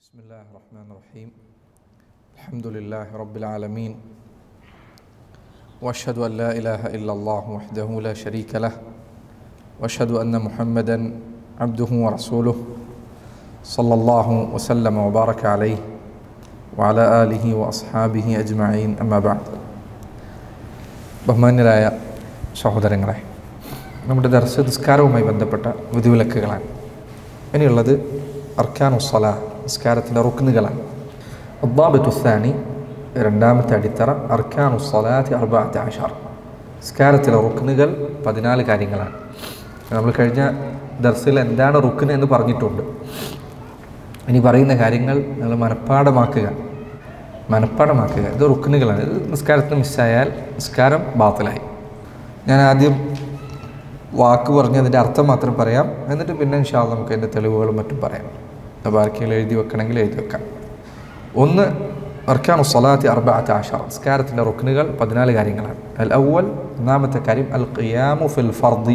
بسم الله الرحمن الرحيم الحمد لله رب العالمين وأشهد أن لا إله إلا الله وحده لا شريك له وأشهد أن محمدا عبده ورسوله صلى الله وسلم وبارك عليه وعلى آله وأصحابه أجمعين أما بعد ബഹുമാന്യരായ സഹോദരങ്ങളെ, നമ്മുടെ ദർസ് നിസ്കാരവുമായി ബന്ധപ്പെട്ട വിധിവിലക്കുകളാണ്. ഇനിയുള്ളത് അർക്കാനുസ്സലാ, നിസ്കാരത്തിൻ്റെ റുക്നുകളാണ്. അദ്ദാബിത്തുസ്സാനി, രണ്ടാമത്തെ അടിത്തറ, അർക്കാനുസ്സലാത്തി 14, നിസ്കാരത്തിലെ റുക്നുകൾ 14 കാര്യങ്ങളാണ്. നമ്മൾ കഴിഞ്ഞ ദർസിൽ എന്താണ് റുക്ന് എന്ന് പറഞ്ഞിട്ടുണ്ട്. ഇനി പറയുന്ന കാര്യങ്ങൾ നിങ്ങൾ മനഃപ്പാഠമാക്കുക. ഇത് റുക്നുകളാണ്. ഇത് നിസ്കാരത്തിന് മിസ്സായാൽ നിസ്കാരം ബാത്തിലായി. ഞാൻ ആദ്യം വാക്ക് പറഞ്ഞ് അതിൻ്റെ അർത്ഥം മാത്രം പറയാം, എന്നിട്ട് പിന്നെ ഇൻഷാ അല്ലാഹ് നമുക്ക് അതിൻ്റെ തെളിവുകളും മറ്റും പറയാം. ബാക്കിയിൽ എഴുതി വെക്കണമെങ്കിൽ എഴുതി വെക്കാം. ഒന്ന്, അർക്കാനുസ്സലാത്തി 14, നിസ്കാരത്തിൻ്റെ റുക്നുകൾ 14 കാര്യങ്ങളാണ്. അൽ അവ്വൽ, ഒന്നാമത്തെ കാര്യം, അൽ ഖിയാമു ഫിൽ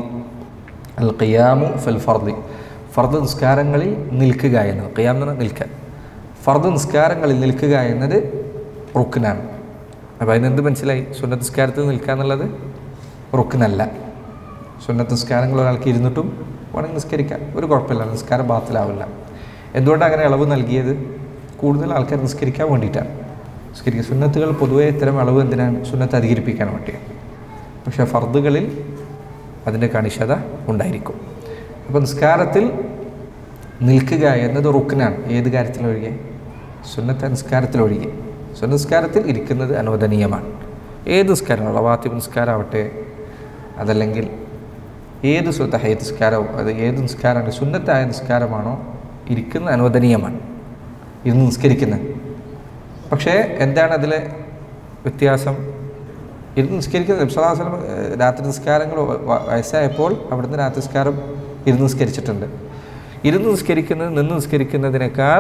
ഫർദി, ഫർദ് നിസ്കാരങ്ങളിൽ നിൽക്കുക എന്നത്. ഖിയാം എന്ന് പറഞ്ഞാൽ നിൽക്കാൻ. ഫർദ് നിസ്കാരങ്ങളിൽ നിൽക്കുക എന്നത് റുക്നാണ്. അപ്പോൾ അതിനെന്ത് മനസ്സിലായി? സുന്നത്ത് നിസ്കാരത്തിൽ നിൽക്കുക എന്നുള്ളത് റുക്നല്ല. സുന്നത്ത് നിസ്കാരങ്ങൾ ഒരാൾക്ക് ഇരുന്നിട്ടും വേണമെങ്കിൽ നിസ്കരിക്കാം, ഒരു കുഴപ്പമില്ല, നിസ്കാരം ബാത്തിലാവില്ല. എന്തുകൊണ്ടാണ് അങ്ങനെ ഇളവ് നൽകിയത്? കൂടുതൽ ആൾക്കാർ നിസ്കരിക്കാൻ വേണ്ടിയിട്ടാണ്. സുന്നത്തുകൾ പൊതുവേ ഇത്തരം ഇളവ് എന്തിനാണ്? സുന്നത്ത് അധികരിപ്പിക്കാൻ വേണ്ടിയാണ്. പക്ഷേ ഫർദുകളിൽ അതിൻ്റെ കണിശത ഉണ്ടായിരിക്കും. അപ്പോൾ നിസ്കാരത്തിൽ നിൽക്കുക എന്നത് റുക്നാണ്. ഏത് കാര്യത്തിലൊഴികെ? സുന്നത്ത് നിസ്കാരത്തിലൊഴികെ. സുന്നത്ത് നിസ്കാരത്തിൽ ഇരിക്കുന്നത് അനുവദനീയമാണ്. ഏത് നിസ്കാരം, റവാത്തിബ് നിസ്കാരമാവട്ടെ, അതല്ലെങ്കിൽ ഏത് തഹയ്യത്ത് നിസ്കാരവും, അത് ഏത് നിസ്കാരമാണ്, സുന്നത്തായ നിസ്കാരമാണോ, ഇരിക്കുന്ന അനുവദനീയമാണ്, ഇരുന്ന് നിസ്കരിക്കുന്നത്. പക്ഷേ എന്താണ് അതിലെ വ്യത്യാസം? ഇരുന്ന് നിസ്കരിക്കുന്നത്, നബി സല്ലല്ലാഹു അലൈഹി വസല്ലം രാത്രി നിസ്കാരങ്ങൾ വയസ്സായപ്പോൾ അവിടുന്ന് രാത്രി നിസ്കാരം ഇരുന്ന് നിസ്കരിച്ചിട്ടുണ്ട്. ഇരുന്ന് നിസ്കരിക്കുന്നത് നിന്ന് നിസ്കരിക്കുന്നതിനേക്കാൾ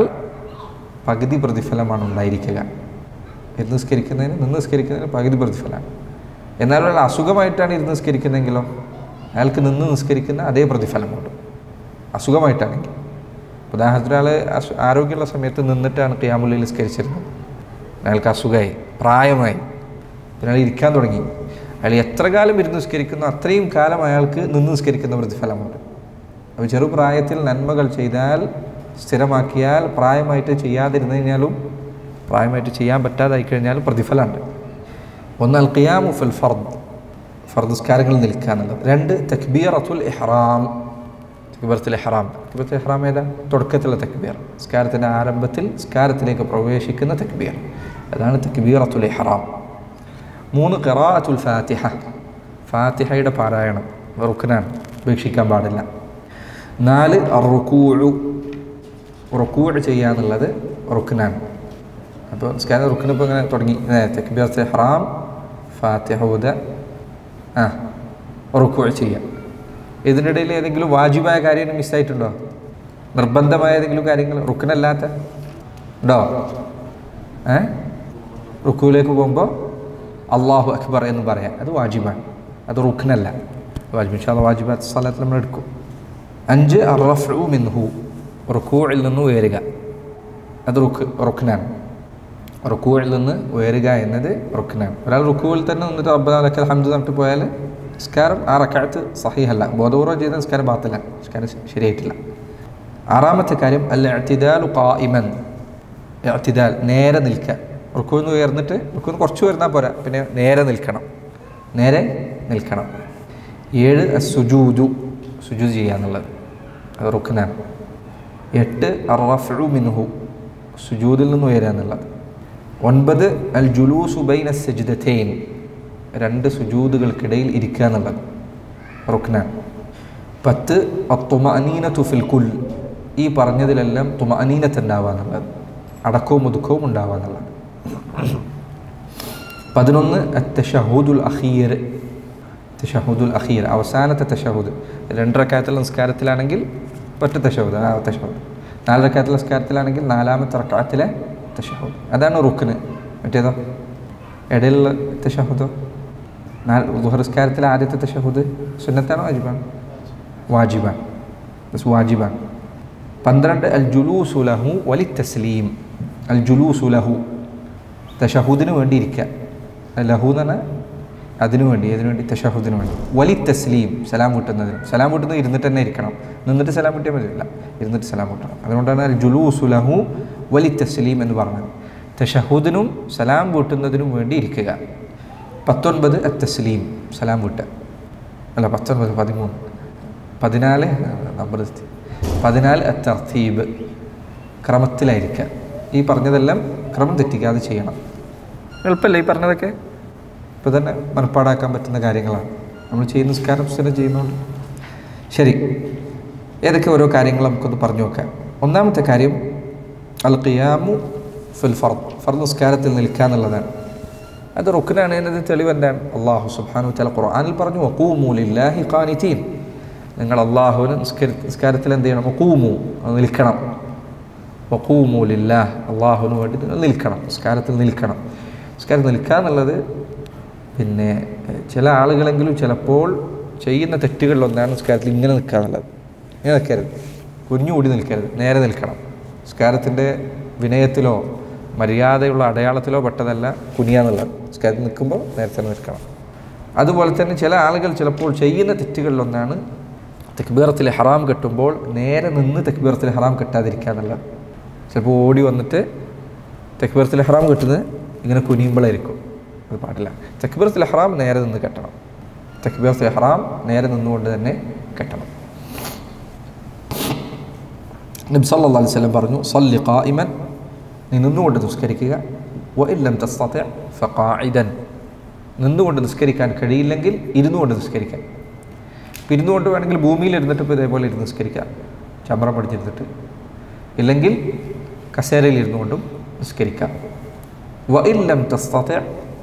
പകുതി പ്രതിഫലമാണ് ഉണ്ടായിരിക്കുക. ഇരുന്ന് നിസ്കരിക്കുന്നതിന് നിന്ന് നിസ്കരിക്കുന്നതിന് പകുതി പ്രതിഫലമാണ്. എന്നാൽ ഒരാൾ അസുഖമായിട്ടാണ് ഇരുന്ന് നിസ്കരിക്കുന്നതെങ്കിലോ അയാൾക്ക് നിന്ന് നിസ്കരിക്കുന്ന അതേ പ്രതിഫലമുണ്ട്. അസുഖമായിട്ടാണെങ്കിൽ, ഉദാഹരണത്തിന് ഒരാൾ ആരോഗ്യമുള്ള സമയത്ത് നിന്നിട്ടാണ് ഖിയാമുൽ ലൈൽ നിസ്കരിച്ചിരുന്നത്. അയാൾക്ക് അസുഖമായി, പ്രായമായി, പിന്നെ അയാൾ ഇരിക്കാൻ തുടങ്ങി. അയാൾ എത്ര കാലം ഇരുന്ന് നിസ്കരിക്കുന്നു അത്രയും കാലം അയാൾക്ക് നിന്ന് നിസ്കരിക്കുന്ന പ്രതിഫലമുണ്ട്. അപ്പോൾ ചെറുപ്രായത്തിൽ നന്മകൾ ചെയ്താൽ, സ്ഥിരമാക്കിയാൽ, പ്രായമായിട്ട് ചെയ്യാതിരുന്നു കഴിഞ്ഞാലും, പ്രായമായിട്ട് ചെയ്യാൻ പറ്റാതായി കഴിഞ്ഞാലും പ്രതിഫലമുണ്ട്. ഒന്ന്, അൽ ഖിയാമു ഫിൽ ഫർദ് നിസ്കാരങ്ങളിൽ നിൽക്കാനുള്ളത്. 2, തക്ബീറത്തുൽ ഇഹ്റാം, തക്ബീറത്തുൽ ഇഹ്റാം ഏതാ? തുടക്കത്തിലുള്ള തക്ബീർ, നിസ്കാരത്തിൻ്റെ ആരംഭത്തിൽ നിസ്കാരത്തിലേക്ക് പ്രവേശിക്കുന്ന തക്ബീർ, അതാണ് തക്ബീറത്തുൽ ഇഹ്റാം. 3, ഖിറാഅത്തുൽ ഫാത്തിഹ, ഫാത്തിഹയുടെ പാരായണം റുക്നാണ്, ഉപേക്ഷിക്കാൻ പാടില്ല. 4, റുക്കൂഅ് ചെയ്യാന്നുള്ളത് റുക്നാണ്. അപ്പോൾ നിസ്കാരം റുക്ന് ഇപ്പോൾ ഇങ്ങനെ തുടങ്ങി, തക്ബീറത്തുൽ ഇഹ്റാം, ഫാത്തിഹ ഓതുക, റുക്കൂഅ് ചെയ്യുക. ഇതിനിടയിൽ ഏതെങ്കിലും വാജിബായ കാര്യം മിസ്സായിട്ടുണ്ടോ? നിർബന്ധമായ ഏതെങ്കിലും കാര്യങ്ങൾ റുക്നല്ലാത്ത ഉണ്ടോ? റുക്കൂലേക്ക് പോകുമ്പോൾ അല്ലാഹു അക്ബർ എന്ന് പറയാം, അത് വാജിബാണ്, അത് റുക്നല്ല. വാജിബ് ഇൻഷാ അല്ലാഹ് വാജിബാത്ത് സ്വലാത്തിൽ നമ്മൾ എടുക്കും. 5, അർറഫ്ഉ മിൻഹു, റുക്കൂഇൽ നിന്ന് ഉയരുക, അത് റുക്നാണ്. റുക്കൂഇൽ നിന്ന് ഉയരുക എന്നത് റുക്നാണ്. ഒരാൾ റുക്കൂഇൽ തന്നെ നിന്നിട്ട് റബ്ബനാ ലക്കൽ ഹംദ് എന്നിട്ട് പോയാൽ നിസ്കാരം ആ റക്അത്ത് സഹീഹല്ല, ബോധപൂർവ്വം ചെയ്ത നിസ്കാരം ബാത്തിലാണ്, നിസ്കാരം ശരിയായിട്ടില്ല. 6ാമത്തെ കാര്യം, അൽ ഇഅ്തിദാലു ഖായിമൻ, ഇഅ്തിദാൽ, നേരെ നിൽക്കുക. റുക്കൂഇൽ നിന്ന് ഉയർന്നിട്ട് റുക്കൂഇൽ കുറച്ച് ഉയർന്നാൽ പോരാ, പിന്നെ നേരെ നിൽക്കണം. 7, അസ്സുജൂദു, സുജൂദ് ചെയ്യാന്നുള്ളത്, അത് റുക്നാണ്. 8, അർറഫ്ഉ മിൻഹു, സുജൂദിൽ നിന്ന് ഉയരുക എന്നുള്ളത്. 9, അൽ ജുലൂസു ബൈന സജ്ദതൈൻ, 2 സുജൂദുകൾക്കിടയിൽ ഇരിക്കുക എന്നുള്ളത് റുക്നാണ്. 10, അത്തുമഅനീനതു ഫിൽ കുൽ, ഈ പറഞ്ഞതിലെല്ലാം തുമഅനീനത്ത് ഉണ്ടാവുക എന്നുള്ളത്, അടക്കവും ഒതുക്കവും ഉണ്ടാവുക എന്നുള്ളത്. 11, അത്തശഹുദുൽ അഖീർ, അവസാനത്തെ തശഹുദ്. 2 റക്അത്തുള്ള നിസ്കാരത്തിലാണെങ്കിൽ ഒറ്റ തശഹുദ്, 4 റക്അത്തുള്ള നിസ്കാരത്തിലാണെങ്കിൽ 4ാമത്തെ റക്അത്തിലെ തശഹുദ്, അതാണ് റുക്ന്. മറ്റേതോ ഇടയിലുള്ള തശഹുദോ? ളുഹർ നിസ്കാരത്തിലെ ആദ്യത്തെ തശഹുദ് സുന്നത്താണോ വാജിബാണ്? വാജിബാണ്. 12 അൽ ജുലൂസു ലഹു വലി തസ്ലീം. അൽ ജുലൂസു ലഹു തശഹുദിന് വേണ്ടി ഇരിക്കുക. ലഹു എന്ന് പറഞ്ഞാൽ അതിനു വേണ്ടി, അതിനു വേണ്ടി തശഹുദിന് വേണ്ടി. വലി തസ്ലീം സലാം വീട്ടുന്നതിന്. സലാം വീട്ടുന്നത് ഇരുന്നിട്ട് തന്നെ ഇരിക്കണം, നിന്നിട്ട് സലാം വീട്ടിയാൽ പറ്റില്ല, ഇരുന്നിട്ട് സലാം വീട്ടണം. അതുകൊണ്ടാണ് അൽ ജുലൂസു ലഹു വലി തസ്ലീം എന്ന് പറഞ്ഞത്. തശഹുദിനും സലാം വീട്ടുന്നതിനും വേണ്ടി ഇരിക്കുക. 19 അൽ തസ്ലീം സലാം വീട്ടുക. അല്ല 19, 13, 14 നമ്പർ 14 അൽ തർത്തീബ് ക്രമത്തിലായിരിക്കുക. ഈ പറഞ്ഞതെല്ലാം ക്രമം തെറ്റിക്കാതെ ചെയ്യണം. എളുപ്പമല്ലേ ഈ പറഞ്ഞതൊക്കെ? ഇപ്പോൾ തന്നെ മനപ്പാടാക്കാൻ പറ്റുന്ന കാര്യങ്ങളാണ് നമ്മൾ ചെയ്യുന്ന നിസ്കാരം സ്ഥിരം ചെയ്യുന്നുണ്ട്. ശരി, ഏതൊക്കെ ഓരോ കാര്യങ്ങൾ നമുക്കൊന്ന് പറഞ്ഞു നോക്കാം. ഒന്നാമത്തെ കാര്യം അൽ ഖിയാമു ഫിൽ ഫർദ്. ഫർദ് നിസ്കാരത്തിൽ നിൽക്കുക എന്നുള്ളതാണ്. അത് റുക്നാണ് എന്നത് തെളിവ് എന്താണ്? അല്ലാഹു സുബ്ഹാനഹു വ തആല ഖുർആനിൽ പറഞ്ഞു വഖൂമു ലില്ലാഹി ഖാനിതീൻ. നിങ്ങൾ അല്ലാഹുവിന് നിസ്കാരത്തിൽ എന്ത് ചെയ്യണം? വഖൂമു, നിൽക്കണം. വഖൂമു ലില്ലാഹ്, അല്ലാഹുവിന് വേണ്ടി നിങ്ങൾ നിൽക്കണം, നിസ്കാരത്തിൽ നിൽക്കണം. നിസ്കാരത്തിൽ നിൽക്കുക എന്നുള്ളത് പിന്നെ ചില ആളുകളെങ്കിലും ചിലപ്പോൾ ചെയ്യുന്ന തെറ്റുകളിലൊന്നാണ് നിസ്കാരത്തിൽ ഇങ്ങനെ നിൽക്കുക എന്നുള്ളത്. ഇങ്ങനെ നിൽക്കരുത്, കുഞ്ഞുകൂടി നിൽക്കരുത്, നേരെ നിൽക്കണം. നിസ്കാരത്തിൻ്റെ വിനയത്തിലോ മര്യാദയുള്ള അടയാളത്തിലോ പെട്ടതല്ല കുനിയാന്നുള്ളത്. നിസ്കാരത്തിൽ നിൽക്കുമ്പോൾ നേരത്തെ നിൽക്കണം. അതുപോലെ തന്നെ ചില ആളുകൾ ചിലപ്പോൾ ചെയ്യുന്ന തെറ്റുകളിലൊന്നാണ് തക്ബീറത്തുൽ ഇഹ്റാം കെട്ടുമ്പോൾ നേരെ നിന്ന് തക്ബീറത്തുൽ ഇഹ്റാം കെട്ടാതിരിക്കുക എന്നുള്ളത്. ചിലപ്പോൾ ഓടി വന്നിട്ട് തക്ബീറത്തുൽ ഇഹ്റാം കെട്ടുന്നത് ഇങ്ങനെ കുനിയുമ്പോഴായിരിക്കും. അത് പാടില്ല. തക്ബീറത്തുൽ ഇഹ്റാം നേരെ നിന്ന് കെട്ടണം. തക്ബീറത്തുൽ ഇഹ്റാം നേരെ നിന്നുകൊണ്ട് തന്നെ കെട്ടണം. നബി സല്ലല്ലാഹു അലൈഹി വസല്ലം പറഞ്ഞു സല്ലി ഖായിമൻ, നീ നിന്നുകൊണ്ട് നിസ്കരിക്കുക. വഇൻ ലം തസ്തതി ഫഖാഇദൻ, നിന്നുകൊണ്ട് നിസ്കരിക്കാൻ കഴിയില്ലെങ്കിൽ ഇരുന്നുകൊണ്ട് നിസ്കരിക്കാം. ഇപ്പം ഇരുന്നുകൊണ്ട് വേണമെങ്കിൽ ഭൂമിയിൽ ഇരുന്നിട്ട് ഇപ്പോൾ ഇതേപോലെ ഇരുന്ന് നിസ്കരിക്കാം, ചമ്രം പഠിച്ചിരുന്നിട്ട്. ഇല്ലെങ്കിൽ കസേരയിൽ ഇരുന്നുകൊണ്ടും നിസ്കരിക്കാം. വഇൻ ലം തസ്തതി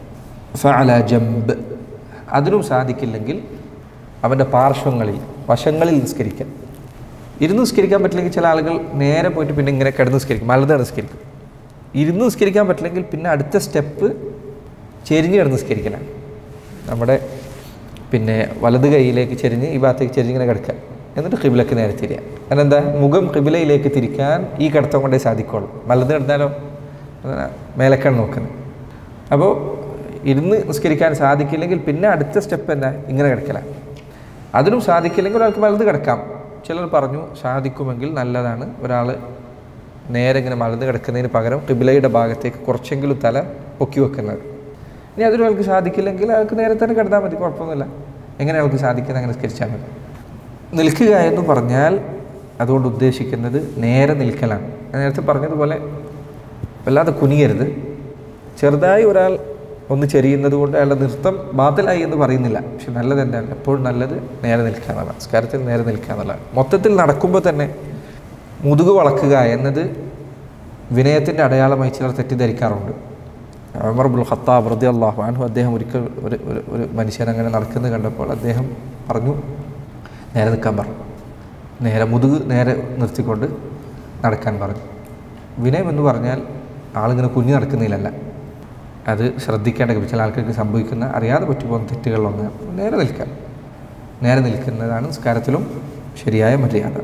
ഫഅലാ ജംബ്, അതിനും സാധിക്കില്ലെങ്കിൽ അവൻ്റെ പാർശ്വങ്ങളിൽ, വശങ്ങളിൽ നിസ്കരിക്കാം. ഇരുന്ന് നിസ്കരിക്കാൻ പറ്റില്ലെങ്കിൽ ചില ആളുകൾ നേരെ പോയിട്ട് പിന്നെ ഇങ്ങനെ കിടന്ന് നിസ്കരിക്കും, മലന്ന് നിസ്കരിക്കും. ഇരുന്ന് നിസ്കരിക്കാൻ പറ്റില്ലെങ്കിൽ പിന്നെ അടുത്ത സ്റ്റെപ്പ് ചെരിഞ്ഞ് കിടന്ന് നിസ്കരിക്കലാണ്. നമ്മുടെ പിന്നെ വലത് കൈയിലേക്ക് ചെരിഞ്ഞ് ഈ ഭാഗത്തേക്ക് ചെരിഞ്ഞ് ഇങ്ങനെ കിടക്കുക, എന്നിട്ട് ഖിബ്ലക്ക് നേരെ തിരിയുക. കാരണം എന്താ? മുഖം ഖിബ്ലയിലേക്ക് തിരിക്കാൻ ഈ കിടത്തം കൊണ്ടേ സാധിക്കുള്ളൂ. മലന്ന് കിടന്നാലോ മേലക്കാണ് നോക്കുന്നത്. അപ്പോൾ ഇരുന്ന് നിസ്കരിക്കാൻ സാധിക്കില്ലെങ്കിൽ പിന്നെ അടുത്ത സ്റ്റെപ്പ് എന്താ? ഇങ്ങനെ കിടക്കലാണ്. അതിനും സാധിക്കില്ലെങ്കിൽ ഒരാൾക്ക് വലത് കിടക്കാം. ചിലർ പറഞ്ഞു സാധിക്കുമെങ്കിൽ നല്ലതാണ് ഒരാൾ നേരെ ഇങ്ങനെ മലന്ന് കിടക്കുന്നതിന് പകരം ഖിബ്ലയുടെ ഭാഗത്തേക്ക് കുറച്ചെങ്കിലും തല പൊക്കി വെക്കുന്നത്. ഇനി അതിനൊരാൾക്ക് സാധിക്കില്ലെങ്കിൽ അയാൾക്ക് നേരെ തന്നെ കിടന്നാൽ മതി, കുഴപ്പമൊന്നുമില്ല. എങ്ങനെ അയാൾക്ക് സാധിക്കുന്നത് അങ്ങനെ നിസ്കരിച്ചാൽ മതി. നിൽക്കുക എന്ന് പറഞ്ഞാൽ അതുകൊണ്ട് ഉദ്ദേശിക്കുന്നത് നേരെ നിൽക്കലാണ്. ഞാൻ നേരത്തെ പറഞ്ഞതുപോലെ വല്ലാതെ കുനിയരുത്. ചെറുതായി ഒരാൾ ഒന്ന് ചെരിയുന്നത് കൊണ്ട് അയാളുടെ നൃത്തം ബാത്തിലായി എന്ന് പറയുന്നില്ല. പക്ഷെ നല്ലത് എന്താണ്? എപ്പോഴും നല്ലത് നേരെ നിൽക്കുക എന്നുള്ളതാണ്. നിസ്കാരത്തിൽ നേരെ നിൽക്കുക എന്നുള്ളതാണ്. മൊത്തത്തിൽ നടക്കുമ്പോൾ തന്നെ മുതുക് വളക്കുക എന്നത് വിനയത്തിൻ്റെ അടയാളമായി ചിലർ തെറ്റിദ്ധരിക്കാറുണ്ട്. ഉമർ ഇബ്നുൽ ഖത്താബ് റളിയല്ലാഹു അൻഹു അദ്ദേഹം ഒരിക്കൽ ഒരു മനുഷ്യൻ അങ്ങനെ നടക്കുന്നത് കണ്ടപ്പോൾ അദ്ദേഹം പറഞ്ഞു, നേരെ നിൽക്കാൻ പറഞ്ഞു. നേരെ മുതുക് നേരെ നിർത്തിക്കൊണ്ട് നടക്കാൻ പറഞ്ഞു. വിനയം എന്ന് പറഞ്ഞാൽ ആളിങ്ങനെ കുഞ്ഞു നടക്കുന്നതിലല്ല, അത് ശ്രദ്ധിക്കേണ്ട ചില ആൾക്കാർക്ക് സംഭവിക്കുന്ന അറിയാതെ പറ്റിപ്പോകുന്ന തെറ്റുകളിലൊന്ന് നേരെ നിൽക്കാൻ. നേരെ നിൽക്കുന്നതാണ് നിസ്കാരത്തിലും ശരിയായ മര്യാദ.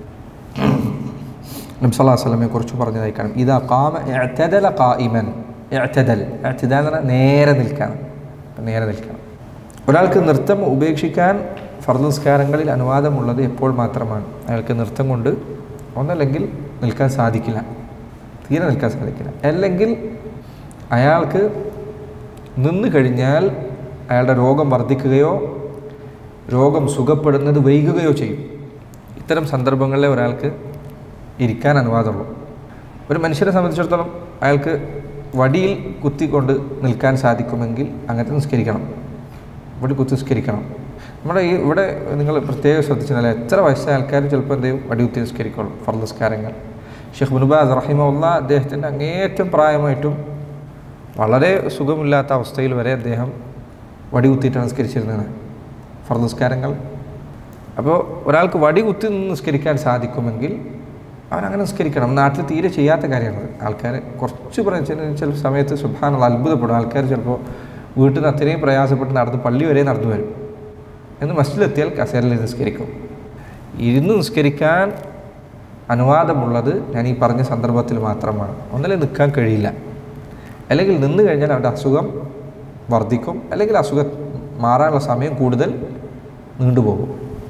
നബി സല്ലല്ലാഹു അലൈഹി വസല്ലമയെ കുറിച്ച് പറഞ്ഞതായി കാണും, ഇദാ ഖാമ ഇഅ്തദല ഖായിമൻ. ഇഅ്തദൽ എന്ന് പറഞ്ഞാൽ നേരെ നിൽക്കാൻ, നേരെ നിൽക്കണം. ഒരാൾക്ക് നൃത്തം ഉപേക്ഷിക്കാൻ ഫർദ് നിസ്കാരങ്ങളിൽ അനുവാദമുള്ളത് എപ്പോൾ മാത്രമാണ്? അയാൾക്ക് നൃത്തം കൊണ്ട് ഒന്നല്ലെങ്കിൽ നിൽക്കാൻ സാധിക്കില്ല, തീരെ നിൽക്കാൻ സാധിക്കില്ല. അല്ലെങ്കിൽ അയാൾക്ക് നിന്ന് കഴിഞ്ഞാൽ അയാളുടെ രോഗം വർദ്ധിക്കുകയോ രോഗം സുഖപ്പെടുന്നത് വൈകുകയോ ചെയ്യും. ഇത്തരം സന്ദർഭങ്ങളിലെ ഒരാൾക്ക് ഇരിക്കാൻ അനുവാദമുള്ളൂ. ഒരു മനുഷ്യനെ സംബന്ധിച്ചിടത്തോളം അയാൾക്ക് വടിയിൽ കുത്തിക്കൊണ്ട് നിൽക്കാൻ സാധിക്കുമെങ്കിൽ അങ്ങനെ നിസ്കരിക്കണം, വടി കുത്തി നിസ്കരിക്കണം. നമ്മുടെ ഇവിടെ നിങ്ങൾ പ്രത്യേകം ശ്രദ്ധിച്ചാൽ എത്ര വയസ്സായ ആൾക്കാർ ചിലപ്പോൾ എന്ത് ചെയ്യും? വടി കുത്തി നിസ്കരിക്കുള്ളൂ ഫർദ് നിസ്കാരങ്ങൾ. ഷെയ്ഖ് ഇബ്നു ബാസ് റഹിമഹുല്ലാഹ് അദ്ദേഹത്തിൻ്റെ അങ്ങേയറ്റം പ്രായമായിട്ടും വളരെ സുഖമില്ലാത്ത അവസ്ഥയിൽ വരെ അദ്ദേഹം വടി കുത്തിയിട്ടാണ് നിസ്കരിച്ചിരുന്നത് ഫർദ് നിസ്കാരങ്ങൾ. അപ്പോൾ ഒരാൾക്ക് വടി കുത്തി നിസ്കരിക്കാൻ സാധിക്കുമെങ്കിൽ അവനങ്ങനെ നിസ്കരിക്കണം. നാട്ടിൽ തീരെ ചെയ്യാത്ത കാര്യമാണ്. ആൾക്കാർ കുറച്ച് ചില സമയത്ത് സുബ്ഹാനല്ലാഹ് അത്ഭുതപ്പെടും. ആൾക്കാർ ചിലപ്പോൾ വീട്ടിൽ നിന്ന് അത്രയും പ്രയാസപ്പെട്ട് നടന്ന് പള്ളി വരെ നടന്നു വരും. എന്ന് മസ്ജിദിലെത്തിയാൽ കസേരയിൽ നിസ്കരിക്കും. ഇരുന്ന് നിസ്കരിക്കാൻ അനുവാദമുള്ളത് ഞാൻ ഈ പറഞ്ഞ സന്ദർഭത്തിൽ മാത്രമാണ്. ഒന്നിൽ നിൽക്കാൻ കഴിയില്ല, അല്ലെങ്കിൽ നിന്ന് കഴിഞ്ഞാൽ അവൻ്റെ അസുഖം വർദ്ധിക്കും, അല്ലെങ്കിൽ അസുഖം മാറാനുള്ള സമയം കൂടുതൽ നീണ്ടുപോകും.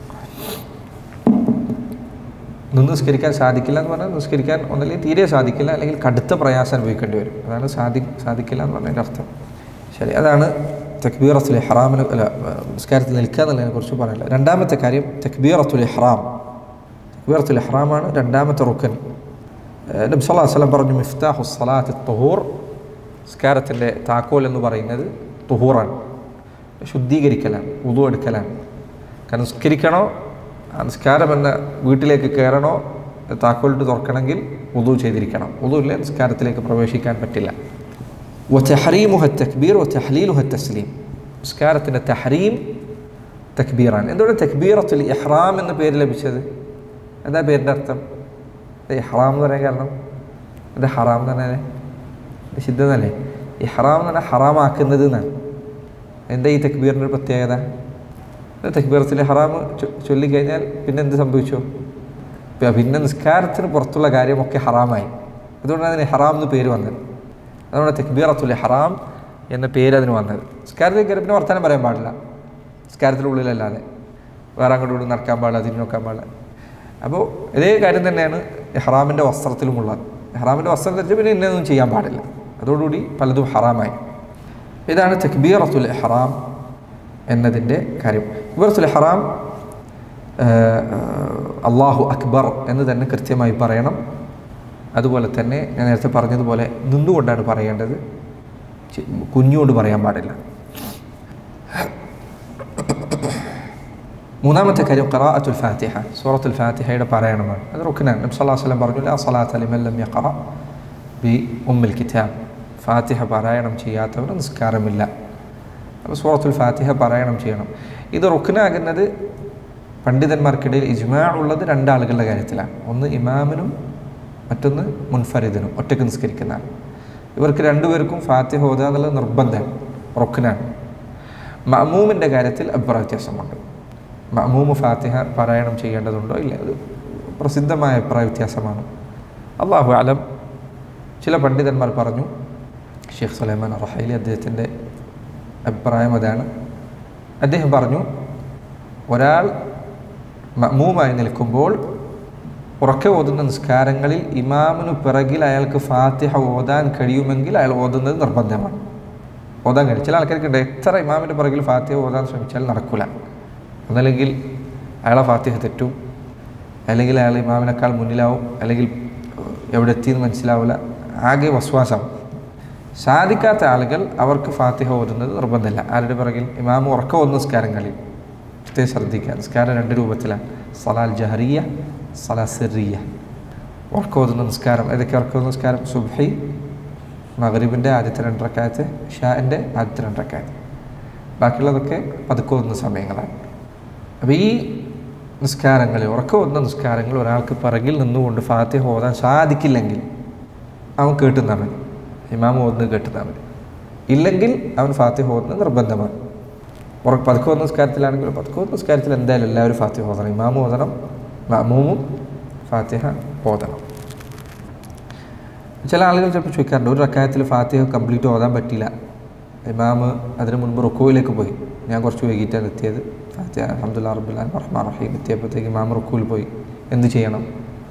നിന്ന് നിസ്കരിക്കാൻ സാധിക്കില്ല എന്ന് പറഞ്ഞാൽ നിസ്കരിക്കാൻ ഒന്നല്ലെങ്കിൽ തീരെ സാധിക്കില്ല, അല്ലെങ്കിൽ കടുത്ത പ്രയാസം അനുഭവിക്കേണ്ടി വരും. അതാണ് സാധിക്കില്ല എന്ന് പറഞ്ഞതിൻ്റെ അർത്ഥം. ശരി, അതാണ് തക്ബീറത്തുൽ ഇഹ്റാമിനെ നിസ്കാരത്തിൽ നിൽക്കുക എന്നുള്ളതിനെ കുറിച്ച് പറയാനില്ല. രണ്ടാമത്തെ കാര്യം തക്ബീറത്തുൽ ഇഹ്റാം. തക്ബീറത്തുൽ ഇഹ്റാമാണ് രണ്ടാമത്തെ റുക്കൻ. നബി സല്ലല്ലാഹു അലൈഹി വസല്ലം പറഞ്ഞു, മിഫ്താഹു സ്വലാത്തി തുഹൂർ, നിസ്കാരത്തിൻ്റെ താക്കോൽ എന്ന് പറയുന്നത് തുഹൂറാണ്, ശുദ്ധീകരിക്കലാണ്, വുളു എടുക്കലാണ്. കാരണം നിസ്കരിക്കണോ, നിസ്കാരം എന്ന വീട്ടിലേക്ക് കയറണോ, താക്കോലിട്ട് തുറക്കണമെങ്കിൽ വുളു ചെയ്തിരിക്കണം. വുളു ഇല്ല നിസ്കാരത്തിലേക്ക് പ്രവേശിക്കാൻ പറ്റില്ല. വതഹ്രീമുഹ തക്ബീർ വതഹ്ലീലുഹ തസ്ലീം. നിസ്കാരത്തിൻ്റെ തഹ്രീം തക്ബീറാണ്. എന്തുകൊണ്ട് തക്ബീറത്തുൽ ഇഹ്റാം എന്ന പേര് ലഭിച്ചത്? എന്താ പേരിൻ്റെ അർത്ഥം? ഇഹ്റാം എന്ന് പറയാൻ കാരണം എന്താ? ഹറാം എന്ന് പറഞ്ഞാൽ നിഷിദ്ധന്നല്ലേ? ഇഹ്റാം എന്ന് പറഞ്ഞാൽ ഹറാമാക്കുന്നത് എന്നാണ്. എന്താ ഈ തക്ബീറിൻ്റെ ഒരു പ്രത്യേകത? തക്ബീറത്തുൽ ഇഹ്റാം ചൊല്ലിക്കഴിഞ്ഞാൽ പിന്നെ എന്ത് സംഭവിച്ചു? പിന്നെ നിസ്കാരത്തിന് പുറത്തുള്ള കാര്യമൊക്കെ ഹറാമായി. അതുകൊണ്ടാണ് അതിന് ഇഹ്റാം എന്ന് പേര് വന്നത്. അതുകൊണ്ട് തക്ബീറത്തുൽ ഇഹ്റാം എന്ന പേര് അതിന് വന്നത്. നിസ്കാരത്തിൽ കയറി പിന്നെ വർത്തമാനം പറയാൻ പാടില്ല, നിസ്കാരത്തിനുള്ളിലല്ലാതെ. വേറെ അങ്ങോട്ട് ഇവിടെ നടക്കാൻ പാടില്ല, തിരിഞ്ഞു നോക്കാൻ പാടില്ല. അപ്പോൾ ഇതേ കാര്യം തന്നെയാണ് ഇഹ്റാമിൻ്റെ വസ്ത്രത്തിലുമുള്ളത്. ഇഹ്റാമിൻ്റെ വസ്ത്രം ധരിച്ച് പിന്നെ ഇന്നൊന്നും ചെയ്യാൻ പാടില്ല. അതോടുകൂടി പലതും ഹറാമായി. ഇതാണ് തക്ബീറത്തുൽ ഇഹ്റാം എന്നതിൻ്റെ കാര്യം. തക്ബീറത്തുൽ ഇഹ്റാം അല്ലാഹു അക്ബർ എന്ന് തന്നെ കൃത്യമായി പറയണം. അതുപോലെ തന്നെ ഞാൻ നേരത്തെ പറഞ്ഞതുപോലെ നിന്നുകൊണ്ടാണ് പറയേണ്ടത്, കുഞ്ഞുകൊണ്ട് പറയാൻ പാടില്ല. മൂന്നാമത്തെ കാര്യം ഖിറാഅത്തുൽ ഫാത്തിഹ, സൂറത്തുൽ ഫാത്തിഹയുടെ പാരായണമാണ്. അത് റുക്നാണ്. നബി സല്ലല്ലാഹു അലൈഹി വസല്ലം പറഞ്ഞു, ലാ സ്വലാത്ത ലിമൻ ലം യഖറ ബി ഉമ്മിൽ കിതാബ്. ഫാത്തിഹ പാരായണം ചെയ്യാത്തവന് നിസ്കാരമില്ല. അപ്പോൾ സൂറത്തുൽ ഫാത്തിഹ പാരായണം ചെയ്യണം. ഇത് റുക്നാകുന്നത് പണ്ഡിതന്മാർക്കിടയിൽ ഇജ്മാ ഉള്ളത് രണ്ടാളുകളുടെ കാര്യത്തിലാണ്. ഒന്ന് ഇമാമിനും മറ്റൊന്ന് മുൻഫരിദിനും, ഒറ്റയ്ക്ക് നിസ്കരിക്കുന്നതാണ്. ഇവർക്ക് രണ്ടുപേർക്കും ഫാത്തിഹ ഓതുക എന്നുള്ളത് നിർബന്ധമാണ്, റുക്നാണ്. മഅ്മൂമിൻ്റെ കാര്യത്തിൽ അഭിപ്രായ വ്യത്യാസമുണ്ട്. മഅ്മൂമ് ഫാത്തിഹ പാരായണം ചെയ്യേണ്ടതുണ്ടോ ഇല്ല, അത് പ്രസിദ്ധമായ അഭിപ്രായ വ്യത്യാസമാണ്. അല്ലാഹു അലം. ചില പണ്ഡിതന്മാർ പറഞ്ഞു, ഷെയ്ഖ് സുലൈമാൻ റഹൈലി അദ്ദേഹത്തിൻ്റെ അഭിപ്രായം അതാണ്. അദ്ദേഹം പറഞ്ഞു, ഒരാൾ മഅ്മൂമായി നിൽക്കുമ്പോൾ ഉറക്കെ ഓതുന്ന നിസ്കാരങ്ങളിൽ ഇമാമിനു പിറകിൽ അയാൾക്ക് ഫാത്തിഹ ഓതാൻ കഴിയുമെങ്കിൽ അയാൾ ഓതുന്നത് നിർബന്ധമാണ്. ഓതാൻ കഴിയും. ചില ആൾക്കാർക്കുണ്ട്, എത്ര ഇമാമിൻ്റെ പിറകിൽ ഫാത്തിഹ ഓതാൻ ശ്രമിച്ചാൽ നടക്കില്ല. ഒന്നല്ലെങ്കിൽ അയാളെ ഫാത്തിഹ തെറ്റും, അല്ലെങ്കിൽ അയാൾ ഇമാമിനേക്കാൾ മുന്നിലാവും, അല്ലെങ്കിൽ എവിടെ എത്തിയെന്ന് മനസ്സിലാവില്ല, ആകെ വസ്വാസം. സാധിക്കാത്ത ആളുകൾ അവർക്ക് ഫാത്തിഹ ഓതുന്നത് നിർബന്ധമില്ല. ആരുടെ പിറകിൽ? ഇമാമ് ഉറക്കം ഓതുന്ന നിസ്കാരങ്ങളിൽ പ്രത്യേകം ശ്രദ്ധിക്കുക. നിസ്കാരം രണ്ട് രൂപത്തിലാണ്, സലാൽ ജഹറിയ, സലാ സിറിയ. ഉറക്കം ഓതുന്ന നിസ്കാരം ഏതൊക്കെ? ഉറക്കം ഓതുന്ന നിസ്കാരം സുബ്ഹി, മഗ്രിബിൻ്റെ ആദ്യത്തെ 2 റക്അത്ത്, ഇശാഇൻ്റെ ആദ്യത്തെ 2 റക്അത്ത്. ബാക്കിയുള്ളതൊക്കെ പതുക്കെ ഓതുന്ന സമയങ്ങളാണ്. അപ്പോൾ ഈ നിസ്കാരങ്ങളിൽ, ഉറക്കം ഓതുന്ന നിസ്കാരങ്ങൾ ഒരാൾക്ക് പിറകിൽ നിന്നുകൊണ്ട് ഫാത്തിഹ ഓതാൻ സാധിക്കില്ലെങ്കിൽ അവൻ കേട്ടുന്നാൽ മതി, ഇമാം ഓതുന്നത് കേട്ടുന്നാൽ മതി. ഇല്ലെങ്കിൽ അവൻ ഫാത്തിഹ ഓതുന്നത് നിർബന്ധമാണ്. പതുക്കെ ഓതുന്ന നിസ്കാരത്തിലാണെങ്കിലും പതുക്കെ ഓതുന്ന നിസ്കാരത്തിൽ എന്തായാലും എല്ലാവരും ഫാത്തിഹ ഓതണം. ഇമാം ഓതണം, മഅ്മൂമും ഫാത്തിഹ ഓതണം. ചില ആളുകൾ ചിലപ്പോൾ ചോദിക്കാറുണ്ട്, ഒരു റക്അത്തിൽ ഫാത്തിഹ കംപ്ലീറ്റ് ഓതാൻ പറ്റില്ല, ഇമാമ് അതിന് മുൻപ് റുക്കൂയിലേക്ക് പോയി, ഞാൻ കുറച്ച് വൈകിട്ടാണ് എത്തിയത്, ഫാത്തിഹ അൽഹംദുലില്ലാഹി റബ്ബിൽ ആലമീൻ റഹ്മാൻ റഹീം എത്തിയപ്പോഴത്തേക്ക് ഇമാം റുക്കൂയിൽ പോയി, എന്ത് ചെയ്യണം?